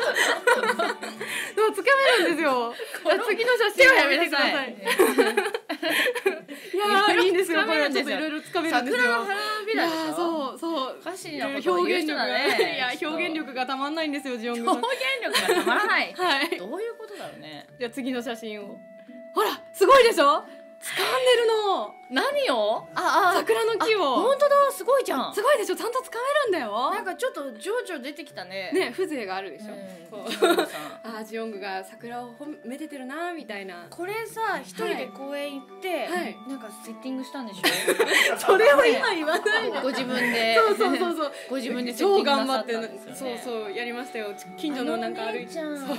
めるんですよ。次の写真をやめてください。いやいいんですよ。これちょっといろいろ掴めるんですよ。 桜の花びらでしょ。 そうそう。 歌詞のことを言う人だね。 いや表現力がたまんないんですよ、ジヨングさん。 表現力がたまらない。 はい。 どういうことだろうね。 じゃあ次の写真を。ほらすごいでしょ。掴んでるの。 何を？ 桜の木を。 本当だ、すごいじゃん。 すごいでしょ。ちゃんと掴めるんだよ。 なんかちょっと情緒出てきたね。 ね、風情があるでしょ。ジヨングが桜をめでてるなみたいな。 これさ、一人で公園行ってなんかセッティングしたんでしょ。 それを今言わないで。 ご自分で。 そうご自分でセッティングなさったんですよね。 そうやりましたよ。近所のなんか歩いて。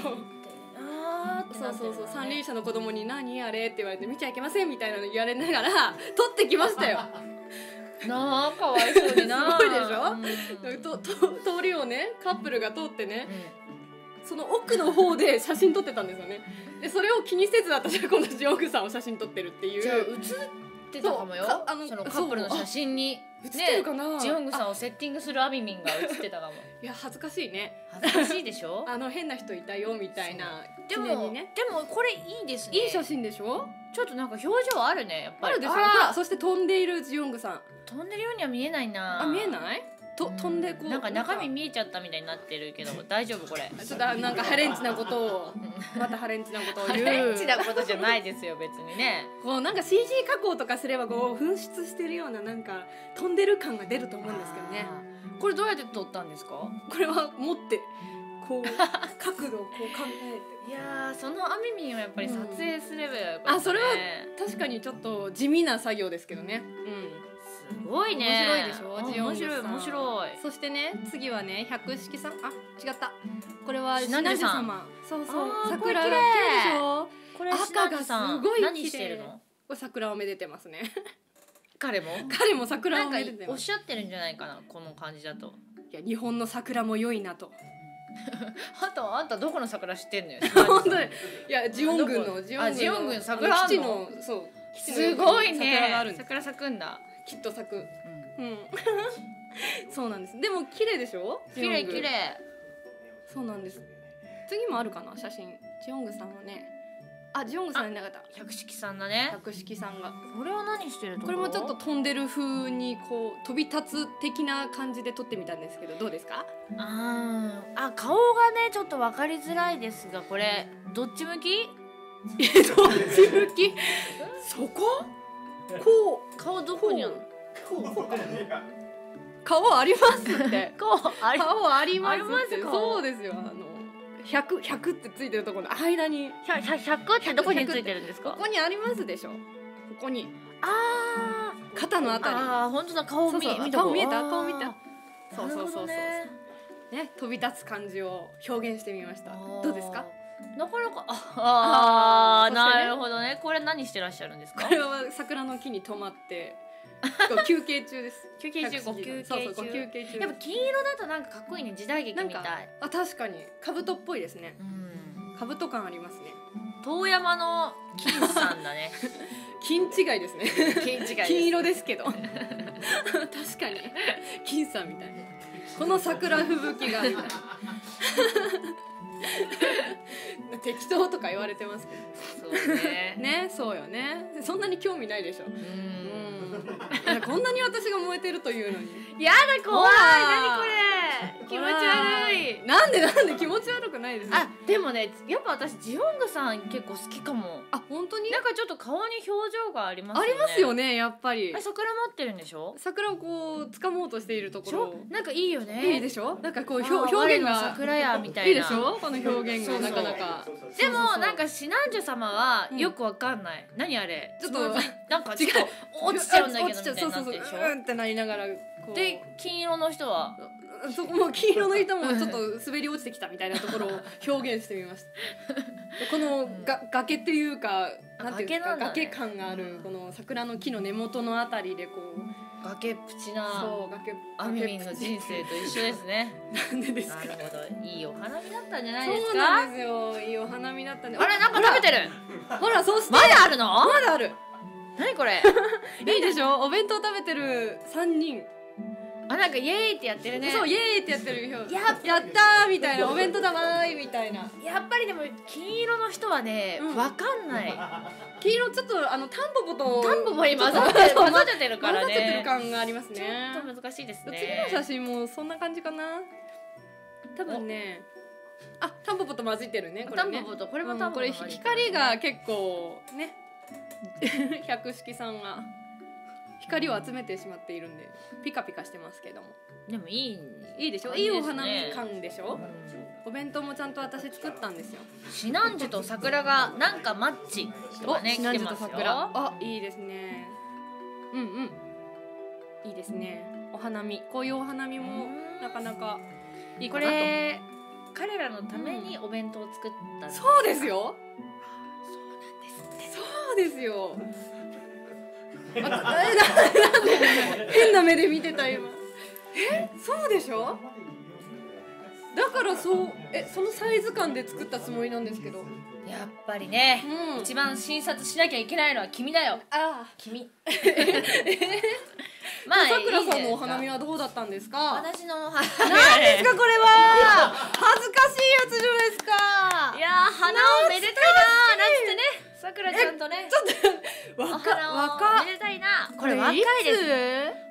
そう三輪車の子供に何あれって言われて見ちゃいけませんみたいなの言われながら撮ってきましたよ。 なあ、かわいそうにな。 すごいでしょ。通りをね、カップルが通ってね、その奥の方で写真撮ってたんですよね。でそれを気にせず私は今度ジヨングさんを写真撮ってるっていう。 じゃあ写ってたかもよ。そのカップルの写真に写ってるかな。 ジヨングさんをセッティングするアビミンが写ってたかも。 いや恥ずかしいね。 恥ずかしいでしょ。 変な人いたよみたいな。 でもこれいいですね。 いい写真でしょ。 ちょっとなんか表情あるね、やっぱり。 あるでしょ。そして飛んでいるジヨングさん。 飛んでるようには見えないな。 見えない？飛んでこうなんか中身見えちゃったみたいになってるけど大丈夫これ？ ちょっとなんかハレンチなことをまたハレンチなことを言う。 ハレンチなことじゃないですよ別にね。 こうなんか CG 加工とかすればこう噴出してるようななんか飛んでる感が出ると思うんですけどね。 これどうやって撮ったんですか？ これは持ってこう角度をこう考えて。 いやそのアミミンをやっぱり撮影すればよかったね。 それは確かにちょっと地味な作業ですけどね。 すごいね。 面白いでしょ。 面白い面白い。 そしてね次はね百式さん違ったこれはシナンジュ様。そう桜が綺麗でしょ。 これ赤がすごい何してるの？ これ桜をめでてますね。 彼も桜をめでてます。 おっしゃってるんじゃないかなこの感じだと。 いや日本の桜も良いなと。 あんたどこの桜知ってんのよ。 本当に。いやジヨン郡のジヨン郡桜基地のそうすごいね。桜咲くんだ。 きっと咲く。そうなんです。でも綺麗でしょ。 綺麗綺麗。 そうなんです。次もあるかな写真。ジヨングさんはね。ジヨングさんいなかった。 百式さんだね。 百式さんが。 これは何してるところ？ これもちょっと飛んでる風にこう飛び立つ的な感じで撮ってみたんですけどどうですか？ 顔がねちょっと分かりづらいですがこれどっち向き？ どっち向き？そこ？こう顔どこにあるの？ 顔ありますって。 顔ありますって。そうですよ。100ってついてるところの間に 100ってどこについてるんですか？ ここにありますでしょ。ここに肩のあたり。 本当だ。顔見えた。 顔見た。そうね、飛び立つ感じを表現してみました。どうですか？ なかなかなるほどね。これ何してらっしゃるんですか？ これは桜の木に止まって休憩中です。 休憩中。 ご休憩中。 やっぱ金色だとなんかかっこいいね。時代劇みたい。 確かに兜っぽいですね。兜感ありますね。 遠山の金さんだね。 金違いですね。金色ですけど。確かに金さんみたいな。この桜吹雪が適当とか言われてますけど。そうね。ね、そうよね。そんなに興味ないでしょ。こんなに私が燃えてるというのに。 やだ怖い。何これ。気持ち悪い。 なんで気持ち悪くないです。 でもねやっぱ私ジヨングさん結構好きかも。 本当に？ なんかちょっと顔に表情がありますよね。 ありますよねやっぱり。 桜持ってるんでしょ？ 桜をこう掴もうとしているところ。 なんかいいよね。 いいでしょ？なんかこう表現が桜やみたいな。 いいでしょ？この表現がなかなか。 でもなんかシナンジュ様はよくわかんない。何あれ？ ちょっとなんか違う落ちちゃうんだけどみたいになってるでしょ？ ってなりながら。 で金色の人は。 そこも黄色の人もちょっと滑り落ちてきたみたいなところを表現してみました。この崖っていうかなんていうんですか、崖感があるこの桜の木の根元のあたりでこう崖っぷちなそう崖あみみんの人生と一緒ですね。 なんでですか。 なるほど、いいお花見だったんじゃないですか。 そうなんですよ、いいお花見だったんで。 あれ、なんか食べてる。 ほら、そしてまだあるの？ まだある。 何これ。 いいでしょ、お弁当食べてる3人。 あ、なんかイエーイってやってるね。 そう、イエーイってやってるよ。 やったーみたいな、お弁当だわーいみたいな。 やっぱりでも金色の人はね、わかんない。 黄色ちょっとタンポポとタンポポに混ざってるからね。 混ざってる感がありますね。 ちょっと難しいですね。 次の写真もそんな感じかな。多分ね、あ、タンポポと混じってるね。これね、 タンポポとこれもタンポポ。 これ光が結構ね、百式さんが光を集めてしまっているんでピカピカしてますけども。 でもいいでしょ。いいお花見感でしょ。お弁当もちゃんと私作ったんですよ。 シナンジュと桜がなんかマッチとかね、 シナンジュと桜。あ、いいですね。うんうん。いいですね。お花見、こういうお花見もなかなかいいかなと。 これ彼らのためにお弁当を作ったんですか。 そうですよ。 そうなんですね。 そうですよ。変な目で見てた今。そうでしょ。だからそのサイズ感で作ったつもりなんですけど、 やっぱりね、一番診察しなきゃいけないのは君だよ。 ああ、 君。 まあ、さくらさんのお花見はどうだったんですか。 私の何ですかこれは。恥ずかしいやつじゃないですか。 いやー、花をめでたいなーなんつってね、さくらちゃんとね、 ちょっと若めでたいな。これ若いです。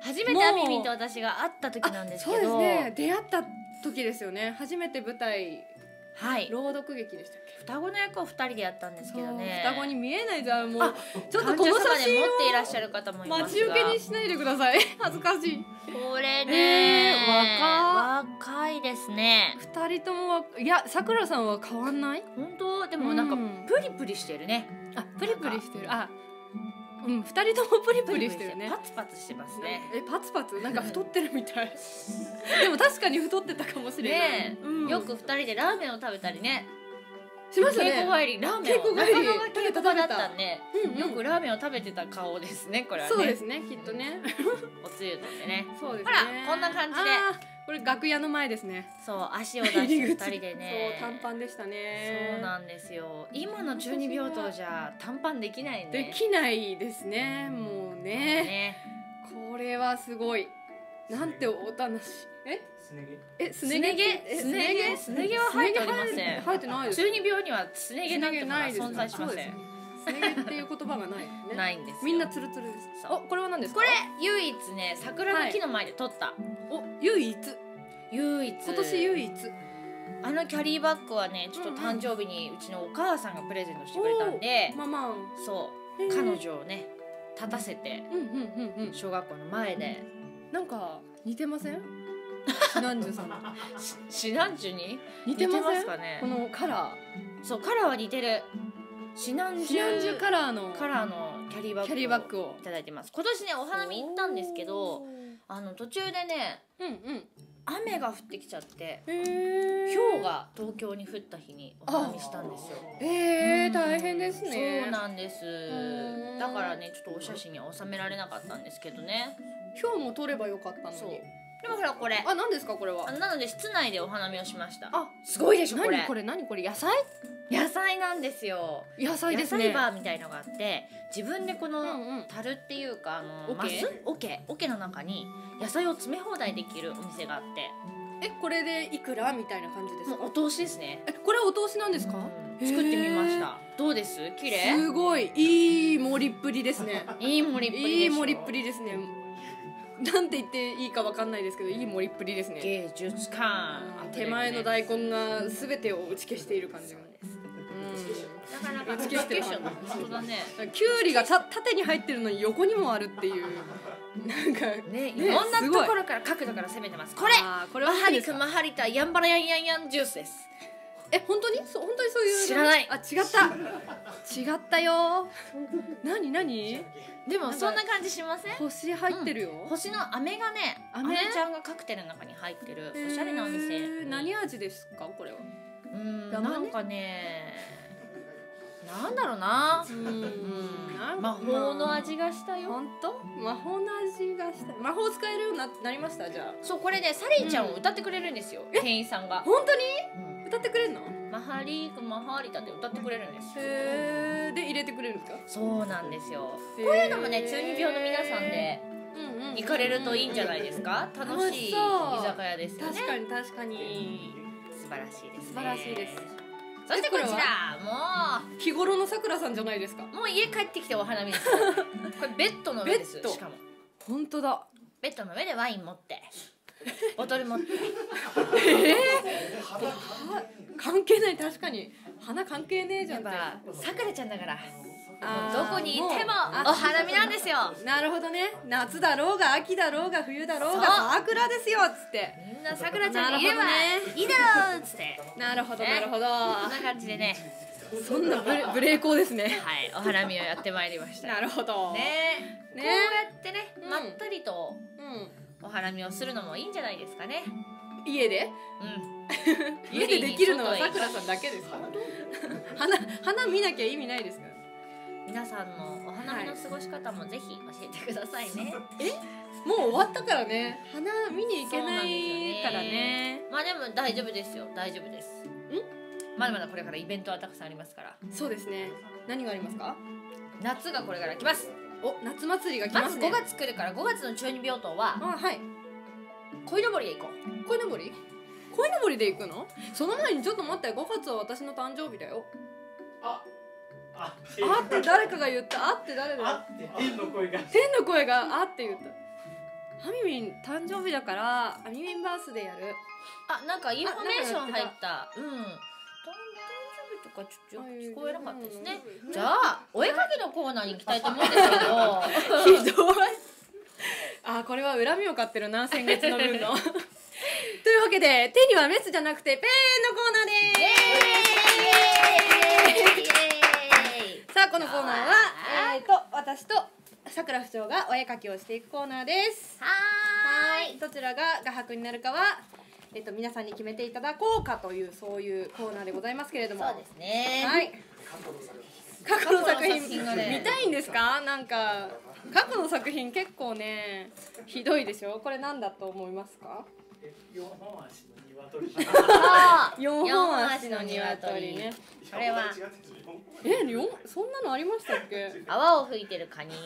初めてあみみんと私が会った時なんですけど。 そうですね、出会った時ですよね。初めて舞台、 はい、 朗読劇でしたっけ。 双子の役を2人でやったんですけどね。 双子に見えないじゃん。もうちょっとこの写真を持っていらっしゃる方もいますが、 待ち受けにしないでください。恥ずかしい。 これね、若いですね。 2人ともいや、さくらさんは変わんない。 本当。でもなんかプリプリしてるね。 あ、プリプリしてる。あ、うん、2人ともプリプリしてるね。 パツパツしてますね。 パツパツ、なんか太ってるみたい。でも確かに太ってたかもしれない。 よく2人でラーメンを食べたりねしましたね。 稽古帰りラーメンを、 稽古場だったんで、よくラーメンを食べてた顔ですね、これはね。 そうですね、きっとね。 おつゆとってね。 そうですね。 ほら、こんな感じで。 これ楽屋の前ですね。 そう、足を出して2人でね。 そう、短パンでしたね。 そうなんですよ。今の中二病棟じゃ短パンできないね。 できないですね、もうね。これはすごい。なんておたなし。すね毛は生えておりません。 生えてないです。 中二病にはすね毛なんてものは存在しません。 すね毛っていう言葉がないね。 ないんですよ。 みんなツルツルです。お、これは何ですか。 これ唯一ね、桜の木の前で撮った。 お、唯一。 今年唯一。 あのキャリーバッグはね、ちょっと誕生日にうちのお母さんがプレゼントしてくれたんで、そう彼女をね立たせて小学校の前で。 なんか似てません？シナンジュさん。 シナンジュに似てますかね。 このカラー。そう、カラーは似てる。シナンジュカラーのキャリーバッグをいただいてます。今年ねお花見行ったんですけど、途中でね、雨が降ってきちゃって、氷が東京に降った日にお花見したんですよ。 大変ですね。 そうなんです。だからね、ちょっとお写真には収められなかったんですけどね。 氷も取ればよかったのに。 でもほらこれ。 あ、何ですかこれは。 なので室内でお花見をしました。 あ、 すごいでしょこれ。 何これ野菜？ 野菜なんですよ。 野菜ですね。 野菜バーみたいのがあって、自分でこの樽っていうか桶の中に野菜を詰め放題できるお店があって。 これでいくらみたいな感じですか？ お通しですね。 これお通しなんですか？ 作ってみました。どうです？綺麗？ すごいいい盛りっぷりですね。 いい盛りっぷりでしょ。 いい盛りっぷりですね。なんて言っていいかわかんないですけど、いい盛りっぷりですね。 芸術感。 手前の大根がすべてを打ち消している感じが。 なかなか打ち消してる。本当だね。 キュウリが縦に入ってるのに横にもあるっていう。なんかね、いろんなところから角度から攻めてます。これマハリクマハリタヤンバラヤンヤンヤンジュースです。 本当にそういう。 知らない。 あ、違ったよ。何でもそんな感じしません？ 星入ってるよ。 星の飴がね、飴ちゃんがカクテルの中に入ってるおしゃれなお店。 何味ですかこれは？ なんかね、 なんだろうな、魔法の味がしたよ。 本当？魔法の味がした。魔法使えるようになりました。じゃあそう、これねサリーちゃんを歌ってくれるんですよ、店員さんが。 本当に？歌ってくれるの？ マハリークマハリタって歌ってくれるんです。 へえ。で入れてくれるんですか？ そうなんですよ。こういうのもね中二病の皆さんで行かれるといいんじゃないですか。楽しい居酒屋ですよね。 確かに確かに。 素晴らしいですね。 素晴らしいです。 そしてこちらもう日頃のさくらさんじゃないですか。 もう家帰ってきてお花見です。これベッドの上です。しかも本当だ。 ベッドの上でワイン持ってボトル持って関係ない。確かに花関係ねえじゃん。 やっぱさくらちゃんだからどこにいてもお花見なんですよ。 なるほどね。夏だろうが秋だろうが冬だろうが桜ですよっつって、 みんなさくらちゃんにいればいいだろうっつって。 なるほどなるほど。 こんな感じでね、 そんな無礼講ですね。 はい、お花見をやってまいりました。 なるほどね。こうやってねまったりとお花見をするのもいいんじゃないですかね。 家で？家でできるのはさくらさんだけですか？花見なきゃ意味ないですから。 皆さんのお花見の過ごし方もぜひ教えてくださいね。 もう終わったからね。花見に行けないからね。 まあでも大丈夫ですよ。大丈夫です。まだまだこれからイベントはたくさんありますから。 そうですね。何がありますか？ 夏がこれから来ます。 お、夏祭りが来ますね。 まず5月来るから5月の中二病棟ははい。 鯉のぼりへ行こう。 鯉のぼり？鯉のぼりで行くの？その前にちょっと待って。5月は私の誕生日だよ。あって誰かが言った。あって誰だよ。 あって天の声があって言った。ハミミン誕生日だからハミミンバースデーやる。 あ、なんかインフォメーション入った。誕生日とかちょっと聞こえなかったですね。じゃあお絵かきのコーナーに行きたいと思うんですけど。 ひどい。これは恨みを買ってるな、先月の分の。というわけで手にはメスじゃなくてペンのコーナーです。さあこのコーナーは私とさくら府長がお絵かきをしていくコーナーです。はい。どちらが画伯になるかは皆さんに決めていただこうかというそういうコーナーでございますけれども。 そうですね。 はい。過去の作品見たいんですか？なんか過去の作品結構ねひどいでしょ。これなんだと思いますか？4本足の鶏ね。 これはそんなのありましたっけ？ 泡を吹いてるカニ。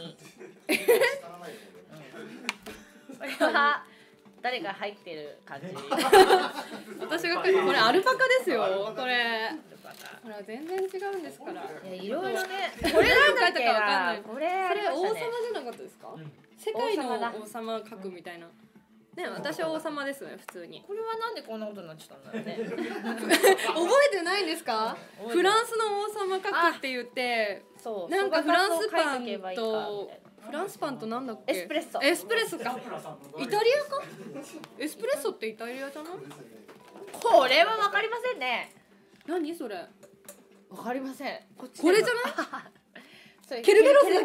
これは誰が入ってる感じ。 私がこれアルパカですよ。これほら全然違うんですから。 いろいろね。これなんだっけな。 これ王様じゃなかったですか？世界の王様描くみたいな。ね、私は王様ですね、普通に。 これはなんでこんなことになっちゃったんだろうね。 覚えてないんですか？フランスの王様描くって言って、なんかフランスパンとなんだっけ？エスプレッソか。イタリアか？エスプレッソってイタリアじゃない？ これはわかりませんね。 何それ？ わかりません。 これじゃない？ケルベロス。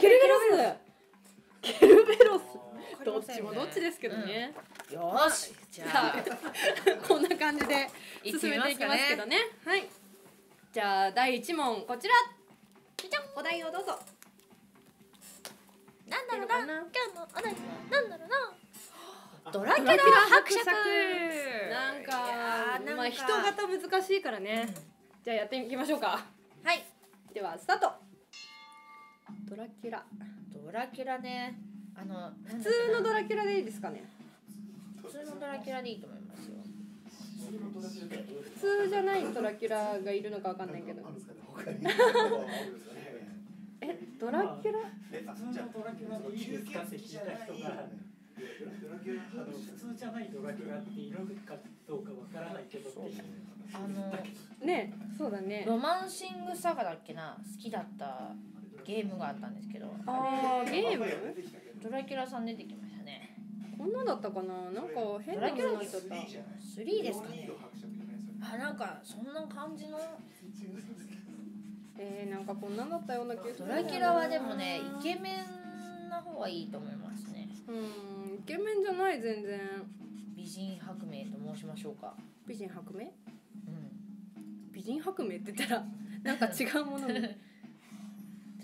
どっちもどっちですけどね。 よし、じゃあこんな感じで進めていきますけどね。はい。じゃあ第1問こちら。お題をどうぞ。 なんだろうな。今日のお題なんだろうな。ドラキュラ伯爵。 なんかまあ人型難しいからね。じゃあやっていきましょうか。 はい。 ではスタート。ドラキュラね。普通のドラキュラでいいですかね。 普通のドラキュラでいいと思いますよ。 普通じゃないドラキュラがいるのかわかんないけど。ドラキュラ？ 普通のドラキュラのいいですかって聞いた人が普通じゃないドラキュラっているかどうかわからないけどね、そうだね。 ロマンシングサガだっけな、好きだったゲームがあったんですけど。 ゲーム？ ドラキュラさん出てきましたね。 こんなだったかな。なんか変なのになっちゃった。 3ですかね。なんかそんな感じの。 なんかこんなんだったような気がする。 ドラキュラはでもね、イケメンな方がいいと思いますね。 イケメンじゃない全然。 美人白明と申しましょうか。 美人白明？美人白明って言ったらなんか違うものに。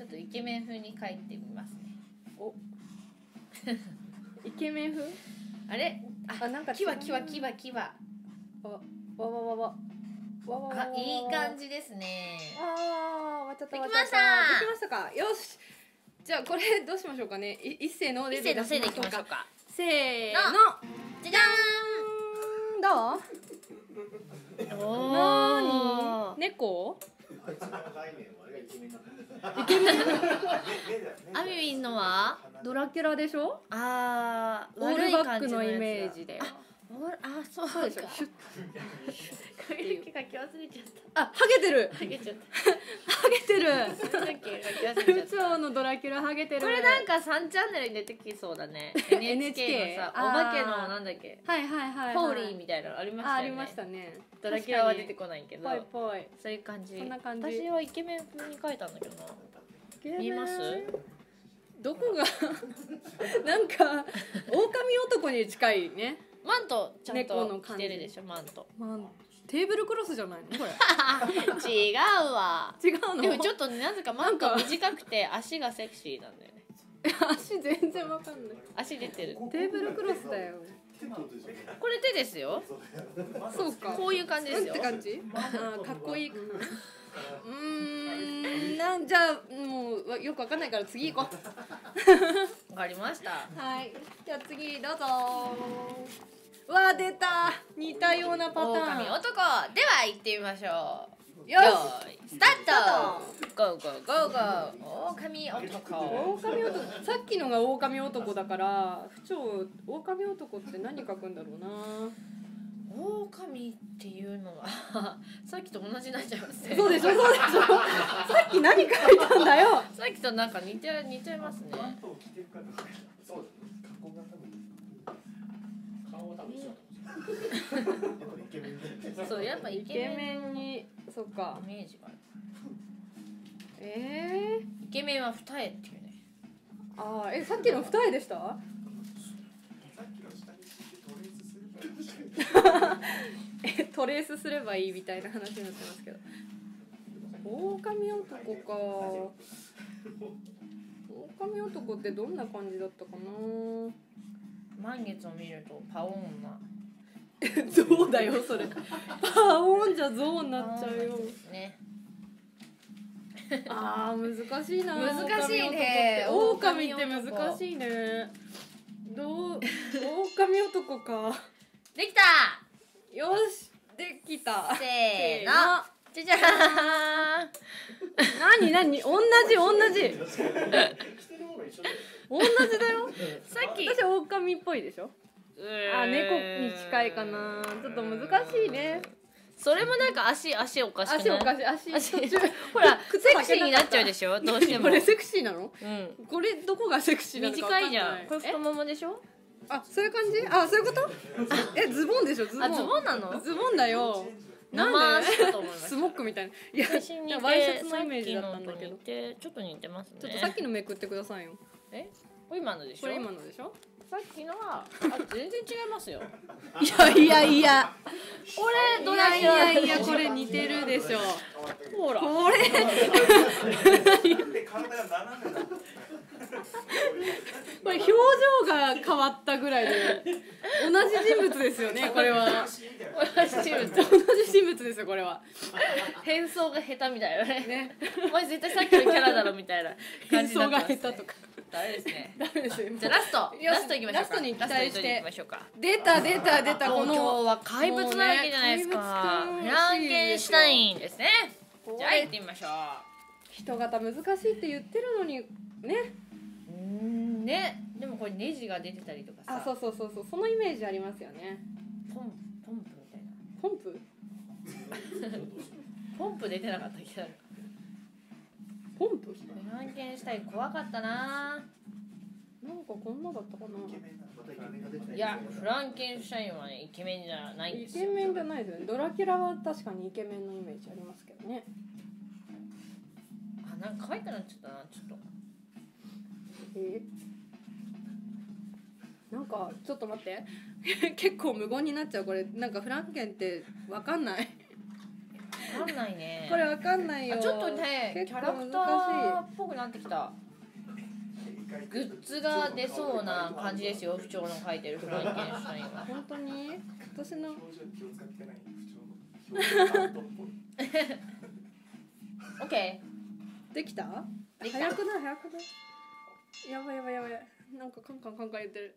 ょっとイケメン風に書いてみますね。 おイケメン風あれあなんかキワキワキワキワわわわわわわわあいい感じですね。 終わっちゃったできましたできましたか。よしじゃあこれどうしましょうかね。一斉の一斉のせいでいきましょうか。 せーのじゃじゃどうーんおなーに猫イケメンアミミンのはドラキュラでしょ。 あーオー悪ルバックい感じののイメやつだ。 ージでそうそうでしょ。シュッ髪の毛書き忘れちゃったあハゲてるハゲちゃっハゲてるた髪の毛書き忘れちゃった宇宙のドラキュラハゲてる。 これなんか3チャンネルに出てきそうだね NHK のさお化けのなんだっけはいはいはい、はい、 ホーリーみたいなのありましたよね。 ありましたね。 ドラキュラは出てこないけどぽいぽいそういう感じ。 そんな感じ私はイケメン風に書いたんだけどな。見えますどこがなんか狼男に近いね。 マントちゃん猫のと感じ着てるでしょマントまあ、テーブルクロスじゃないのこれ違うわ違うの。 でもちょっとなぜかマント短くて足がセクシーなんだよね。 足全然わかんない。 足出てる。 テーブルクロスだよ。 これ手ですよ。 そうかこういう感じですよって感じ。あーかっこいい。じゃあもうよくわかんないから次行こう。 わかりました。 はいじゃあ次どうぞ。わー出た似たようなパターン。 狼男では行ってみましょう。 よしよーいスタート。ゴーゴーゴーゴー。狼男。 狼男さっきのが狼男だから不調狼男って何書くんだろうな。 狼っていうのはさっきと同じになっちゃいますね。 そうでしょそうでしょさっき何書いたんだよ。 さっきとなんか似ちゃいますね。 そうだね。加工が多分顔は多分一緒だと思う。イケメンそうやっぱイイケメケメンンにそっかイメージがある。 イイケメンは二重っていうね。 あーさっきの二重でした。 さっきの下に敷いてトレースするからトレースすればいいみたいな話になってますけど。狼男か。狼男ってどんな感じだったかな。 満月を見るとパオーンなゾウだよそれ。パオンじゃゾウになっちゃうよ。 ね。 あー難しいな。 難しいね狼って難しいね。狼男か。 できた。 よしできた。 せーの。じゃじゃーん。 何同じ同じだよ。 さっき私狼っぽいでしょ。あ猫に近いかな。ちょっと難しいね。 それもなんか足おかしくない？ 足おかしい足途中ほら靴セクシーになっちゃうでしょどうしても。 これセクシーなの？ うん。 これどこがセクシーなのか分かんない。 短いじゃん。これ太ももでしょ？ あそういう感じ？あそういうこと？ズボンでしょズボン。 あズボンなの？ ズボンだよ。なんで生足かと思いました。 スモックみたいな。いや私に似てワイシャツのイメージだったんだけど。 ちょっと似てますね。 ちょっとさっきのめくってくださいよ。 これ今のでしょ？ これ今のでしょ？ さっきのは全然違いますよ。 いやこれドラキュラ。 いやこれ似てるでしょ。 ほら。 これ体が斜めだ。 これ表情が変わったぐらいで同じ人物ですよねこれは。 同じ人物。 同じ人物ですよこれは。 変装が下手みたいなね。お前絶対さっきのキャラだろみたいな感じになってますね。 変装が下手とか。 ダメですね。 ダメですよ。 じゃあラストいきましょうか。 ラストに期待してラストに行きましょうか。 出たこの今日は怪物だらけじゃないですか。フランケンシュタインですね。じゃあ行ってみましょう。 人型難しいって言ってるのにね。 ね、でもこれネジが出てたりとかさ。 そうそのイメージありますよね。 ポンプみたいな。 ポンプ？ ポンプ出てなかったっけ？ ポンプ？ フランケンシュタイン怖かったな。 なんかこんなだったかな。 いやフランケンシュタインはねイケメンじゃないんですよ。 イケメンじゃないですよね。ドラキュラは確かにイケメンのイメージありますけどね。 あなんか可愛くなっちゃったなちょっと。 なんかちょっと待って結構無言になっちゃうこれ。なんかフランケンってわかんない。 フラんないね。 これわかんないよ。 ちょっとねキ結構ャラクターっぽくなってきた。グッズが出そうな感じですよ、不調の書いてるフランケンシュタインは。 本当に今年の表情に気を使ってない不調の表情アートっぽい。 オッケできた？ できた早くない早くない。やばいやばいやばい。なんかカンカンカンカン言ってる。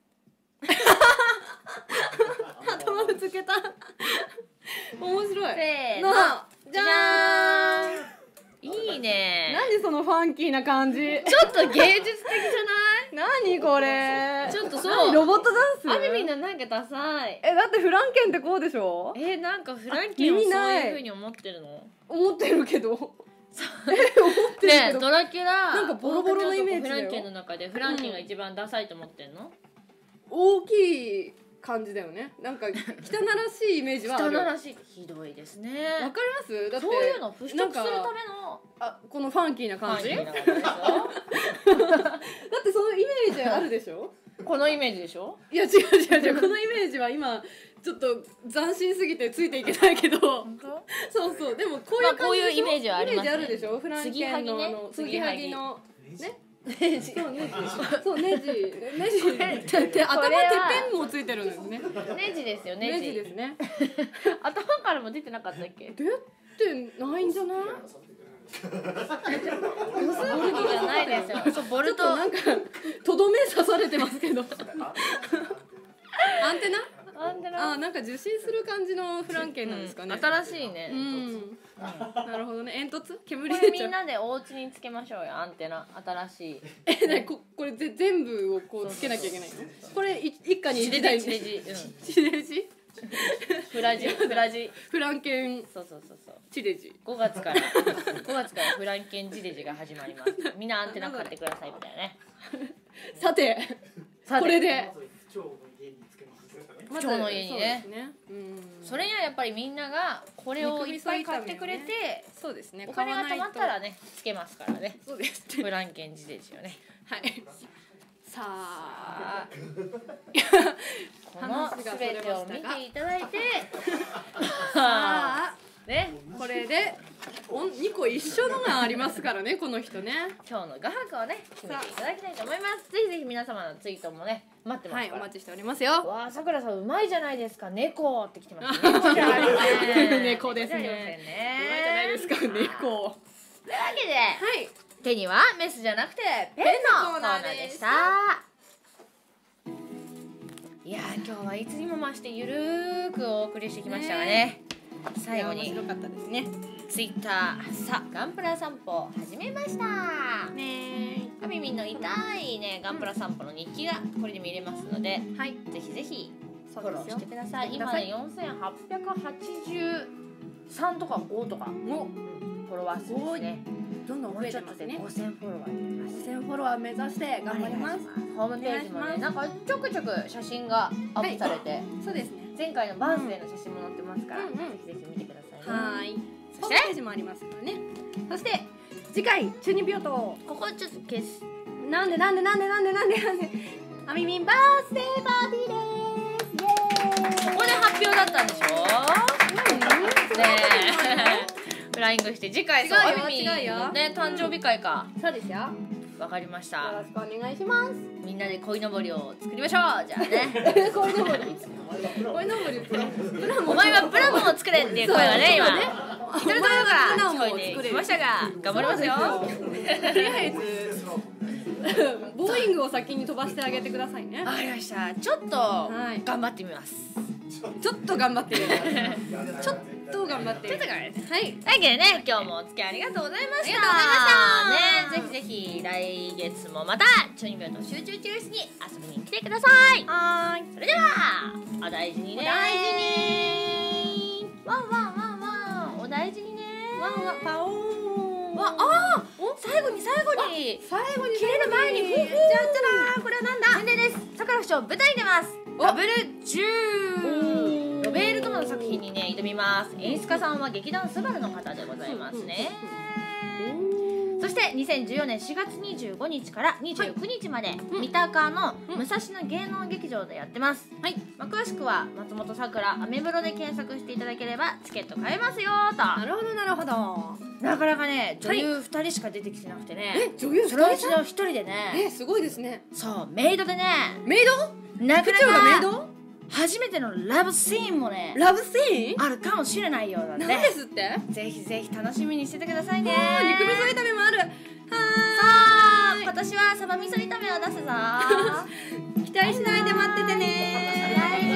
頭ぶつけた。面白い。 ー。せーのの。 じゃーん。 いいね。 何そのファンキーな感じ。 ちょっと芸術的じ何これ。 ちょっとそう何ロボットダンス？ ゃない？アミミンのなんかダサい。 だってフランケンってこうでしょ？ なんかフランケンをそう耳ないいう風に思ってるの？ 思ってるけど。思ってるけねど。 ドラキュラなんかボロボロのイメージだよフランケンの中でフランケンが一番ダサいと思ってんの？ 大きい感じだよね。なんか汚らしいイメージはある。 汚らしい。ひどいですね。 わかります？だってそういうのを払拭するためのこのファンキーな感じ。 感じだな感じですよ。 ってそのイメージあるでしょ？ このイメージでしょ？ いや違う違うこのイメージは今ちょっと斬新すぎてついていけないけど。 本当？ そうそうでもこういう感じでしょ？ こういうイメージはありますねイメージあるでしょ？フランケンの継ぎはぎのね。そうネジ。そうネジ。で頭てっぺんもついてるんですね。 ネジですよネネジ。 ジですね。 頭からも出てなかったっけ？ 出てないんじゃない？ ボルトじゃないですよ。そうボルト。 なんかとどめ刺されてますけど。アンテナ？なんか受信する感じのフランケンなんですかね。 新しいね。 なるほどね。煙突？煙こ出ちゃう。 れみんなでお家につけましょうよアンテナ新しい。 これ全部をこうつけなきゃいけないの？これ一家に一台地デジ。 地デジ？ フラジフランケンそう地デジ。 5月からフランケン地デジが始まります。みんなアンテナ買ってくださいみたいなね。 さてこれで不調の家につけます。 不調の家にね。それにはやっぱりみんながこれをいっぱい買ってくれて、 そうですね。 お金が貯まったらねつけますからね。 そうです。 フランケン地デジをね。 はいさあこのすべてを見ていただいてさあね、 これで2個一緒のがありますからねこの人ね。 今日の画伯をね決めていただきたいと思います。ぜひぜひ皆様のツイートもね待ってますから。 はいお待ちしておりますよ。 わあさくらさんうまいじゃないですか猫って来てますね。 猫ですね。うまいじゃないですか猫。というわけで、 はい手にはメスじゃなくてペンのコーナーでした。いやー今日はいつにも増してゆるーくお送りしてきましたがね、最後に面白かったですね。 ツイッターさガンプラ散歩始めましたねアミミンの痛いねガンプラ散歩の日記がこれで見れますので、 はいぜひぜひフそうですよォローしてください。今ね4883とか5とかもフォロワー数ですね。 どんどんもうちょっとで5000フォロワーになります。 5000フォロワー目指して頑張ります。 ホームページもねなんかちょくちょく写真がアップされて、 そうですね。 前回のバースデーの写真も載ってますから、 うんうんぜひぜひ見てくださいね。 はい。 そしてホームページもありますからね。そして次回中二病棟ここちょっと消す。 なんでアミミンバースデーパーティーです。イエーイ。 ここで発表だったんでしょ。ねえフライングして次回違うよアミミ違うよのね誕生日会か。 そうですよ。よわかりました。 ろしくお願いします。 みんなで鯉のぼりを作りましょう。じゃあね。 こいのぼり。こいのぼり。プラモ。 お前はプラモを作れっていう声がね今そうね至る所から聞こえてきましたが頑張りますよ。 とりあえずボーイングを先に飛ばしてあげてくださいね。 わかりました。ちょっとはい頑張ってみます。 ちょっと頑張ってみます。ちょっと頑張って。 ちょっと頑張って。 はい。 というわけでね今日もお付き合いありがとうございました。 ありがとうございましたねぜひぜひ来月もまた中二病と集中治療室に遊びに来てください。 はーい。 それではお大事にね。 お大事に。 ワンワンワンワンお大事にね。 ワンワンパオーン。 わあ最後に最後に切れる前にじゃあじゃあこれはなんだ。 宣伝です。さくら不長舞台に出ます。ダブル10ロベール・トマの作品にね挑みます。演出家さんは劇団スバルの方でございますね。そしして2014年4月25日から29日まで、三鷹の武蔵野芸能劇場でやってます。はい、詳しくは松本さくらアメブロで検索していただければチケット買えますよと。 なるほどなるほど。 なかなかね、女優2人しか出てきてなくてね、 女優2人、 そのうちの1人でね、 すごいですね。 そう、メイドでね、 メイド、 なかな府長がメイかド、 初めてのラブシーンもねラブシーンあるかもしれないようなんで、 なんですって？ ぜひぜひ楽しみにしててくださいね。 肉味噌炒めもある。はそう、今年はサバ味噌炒めを出すぞ。 期待しないで待っててね。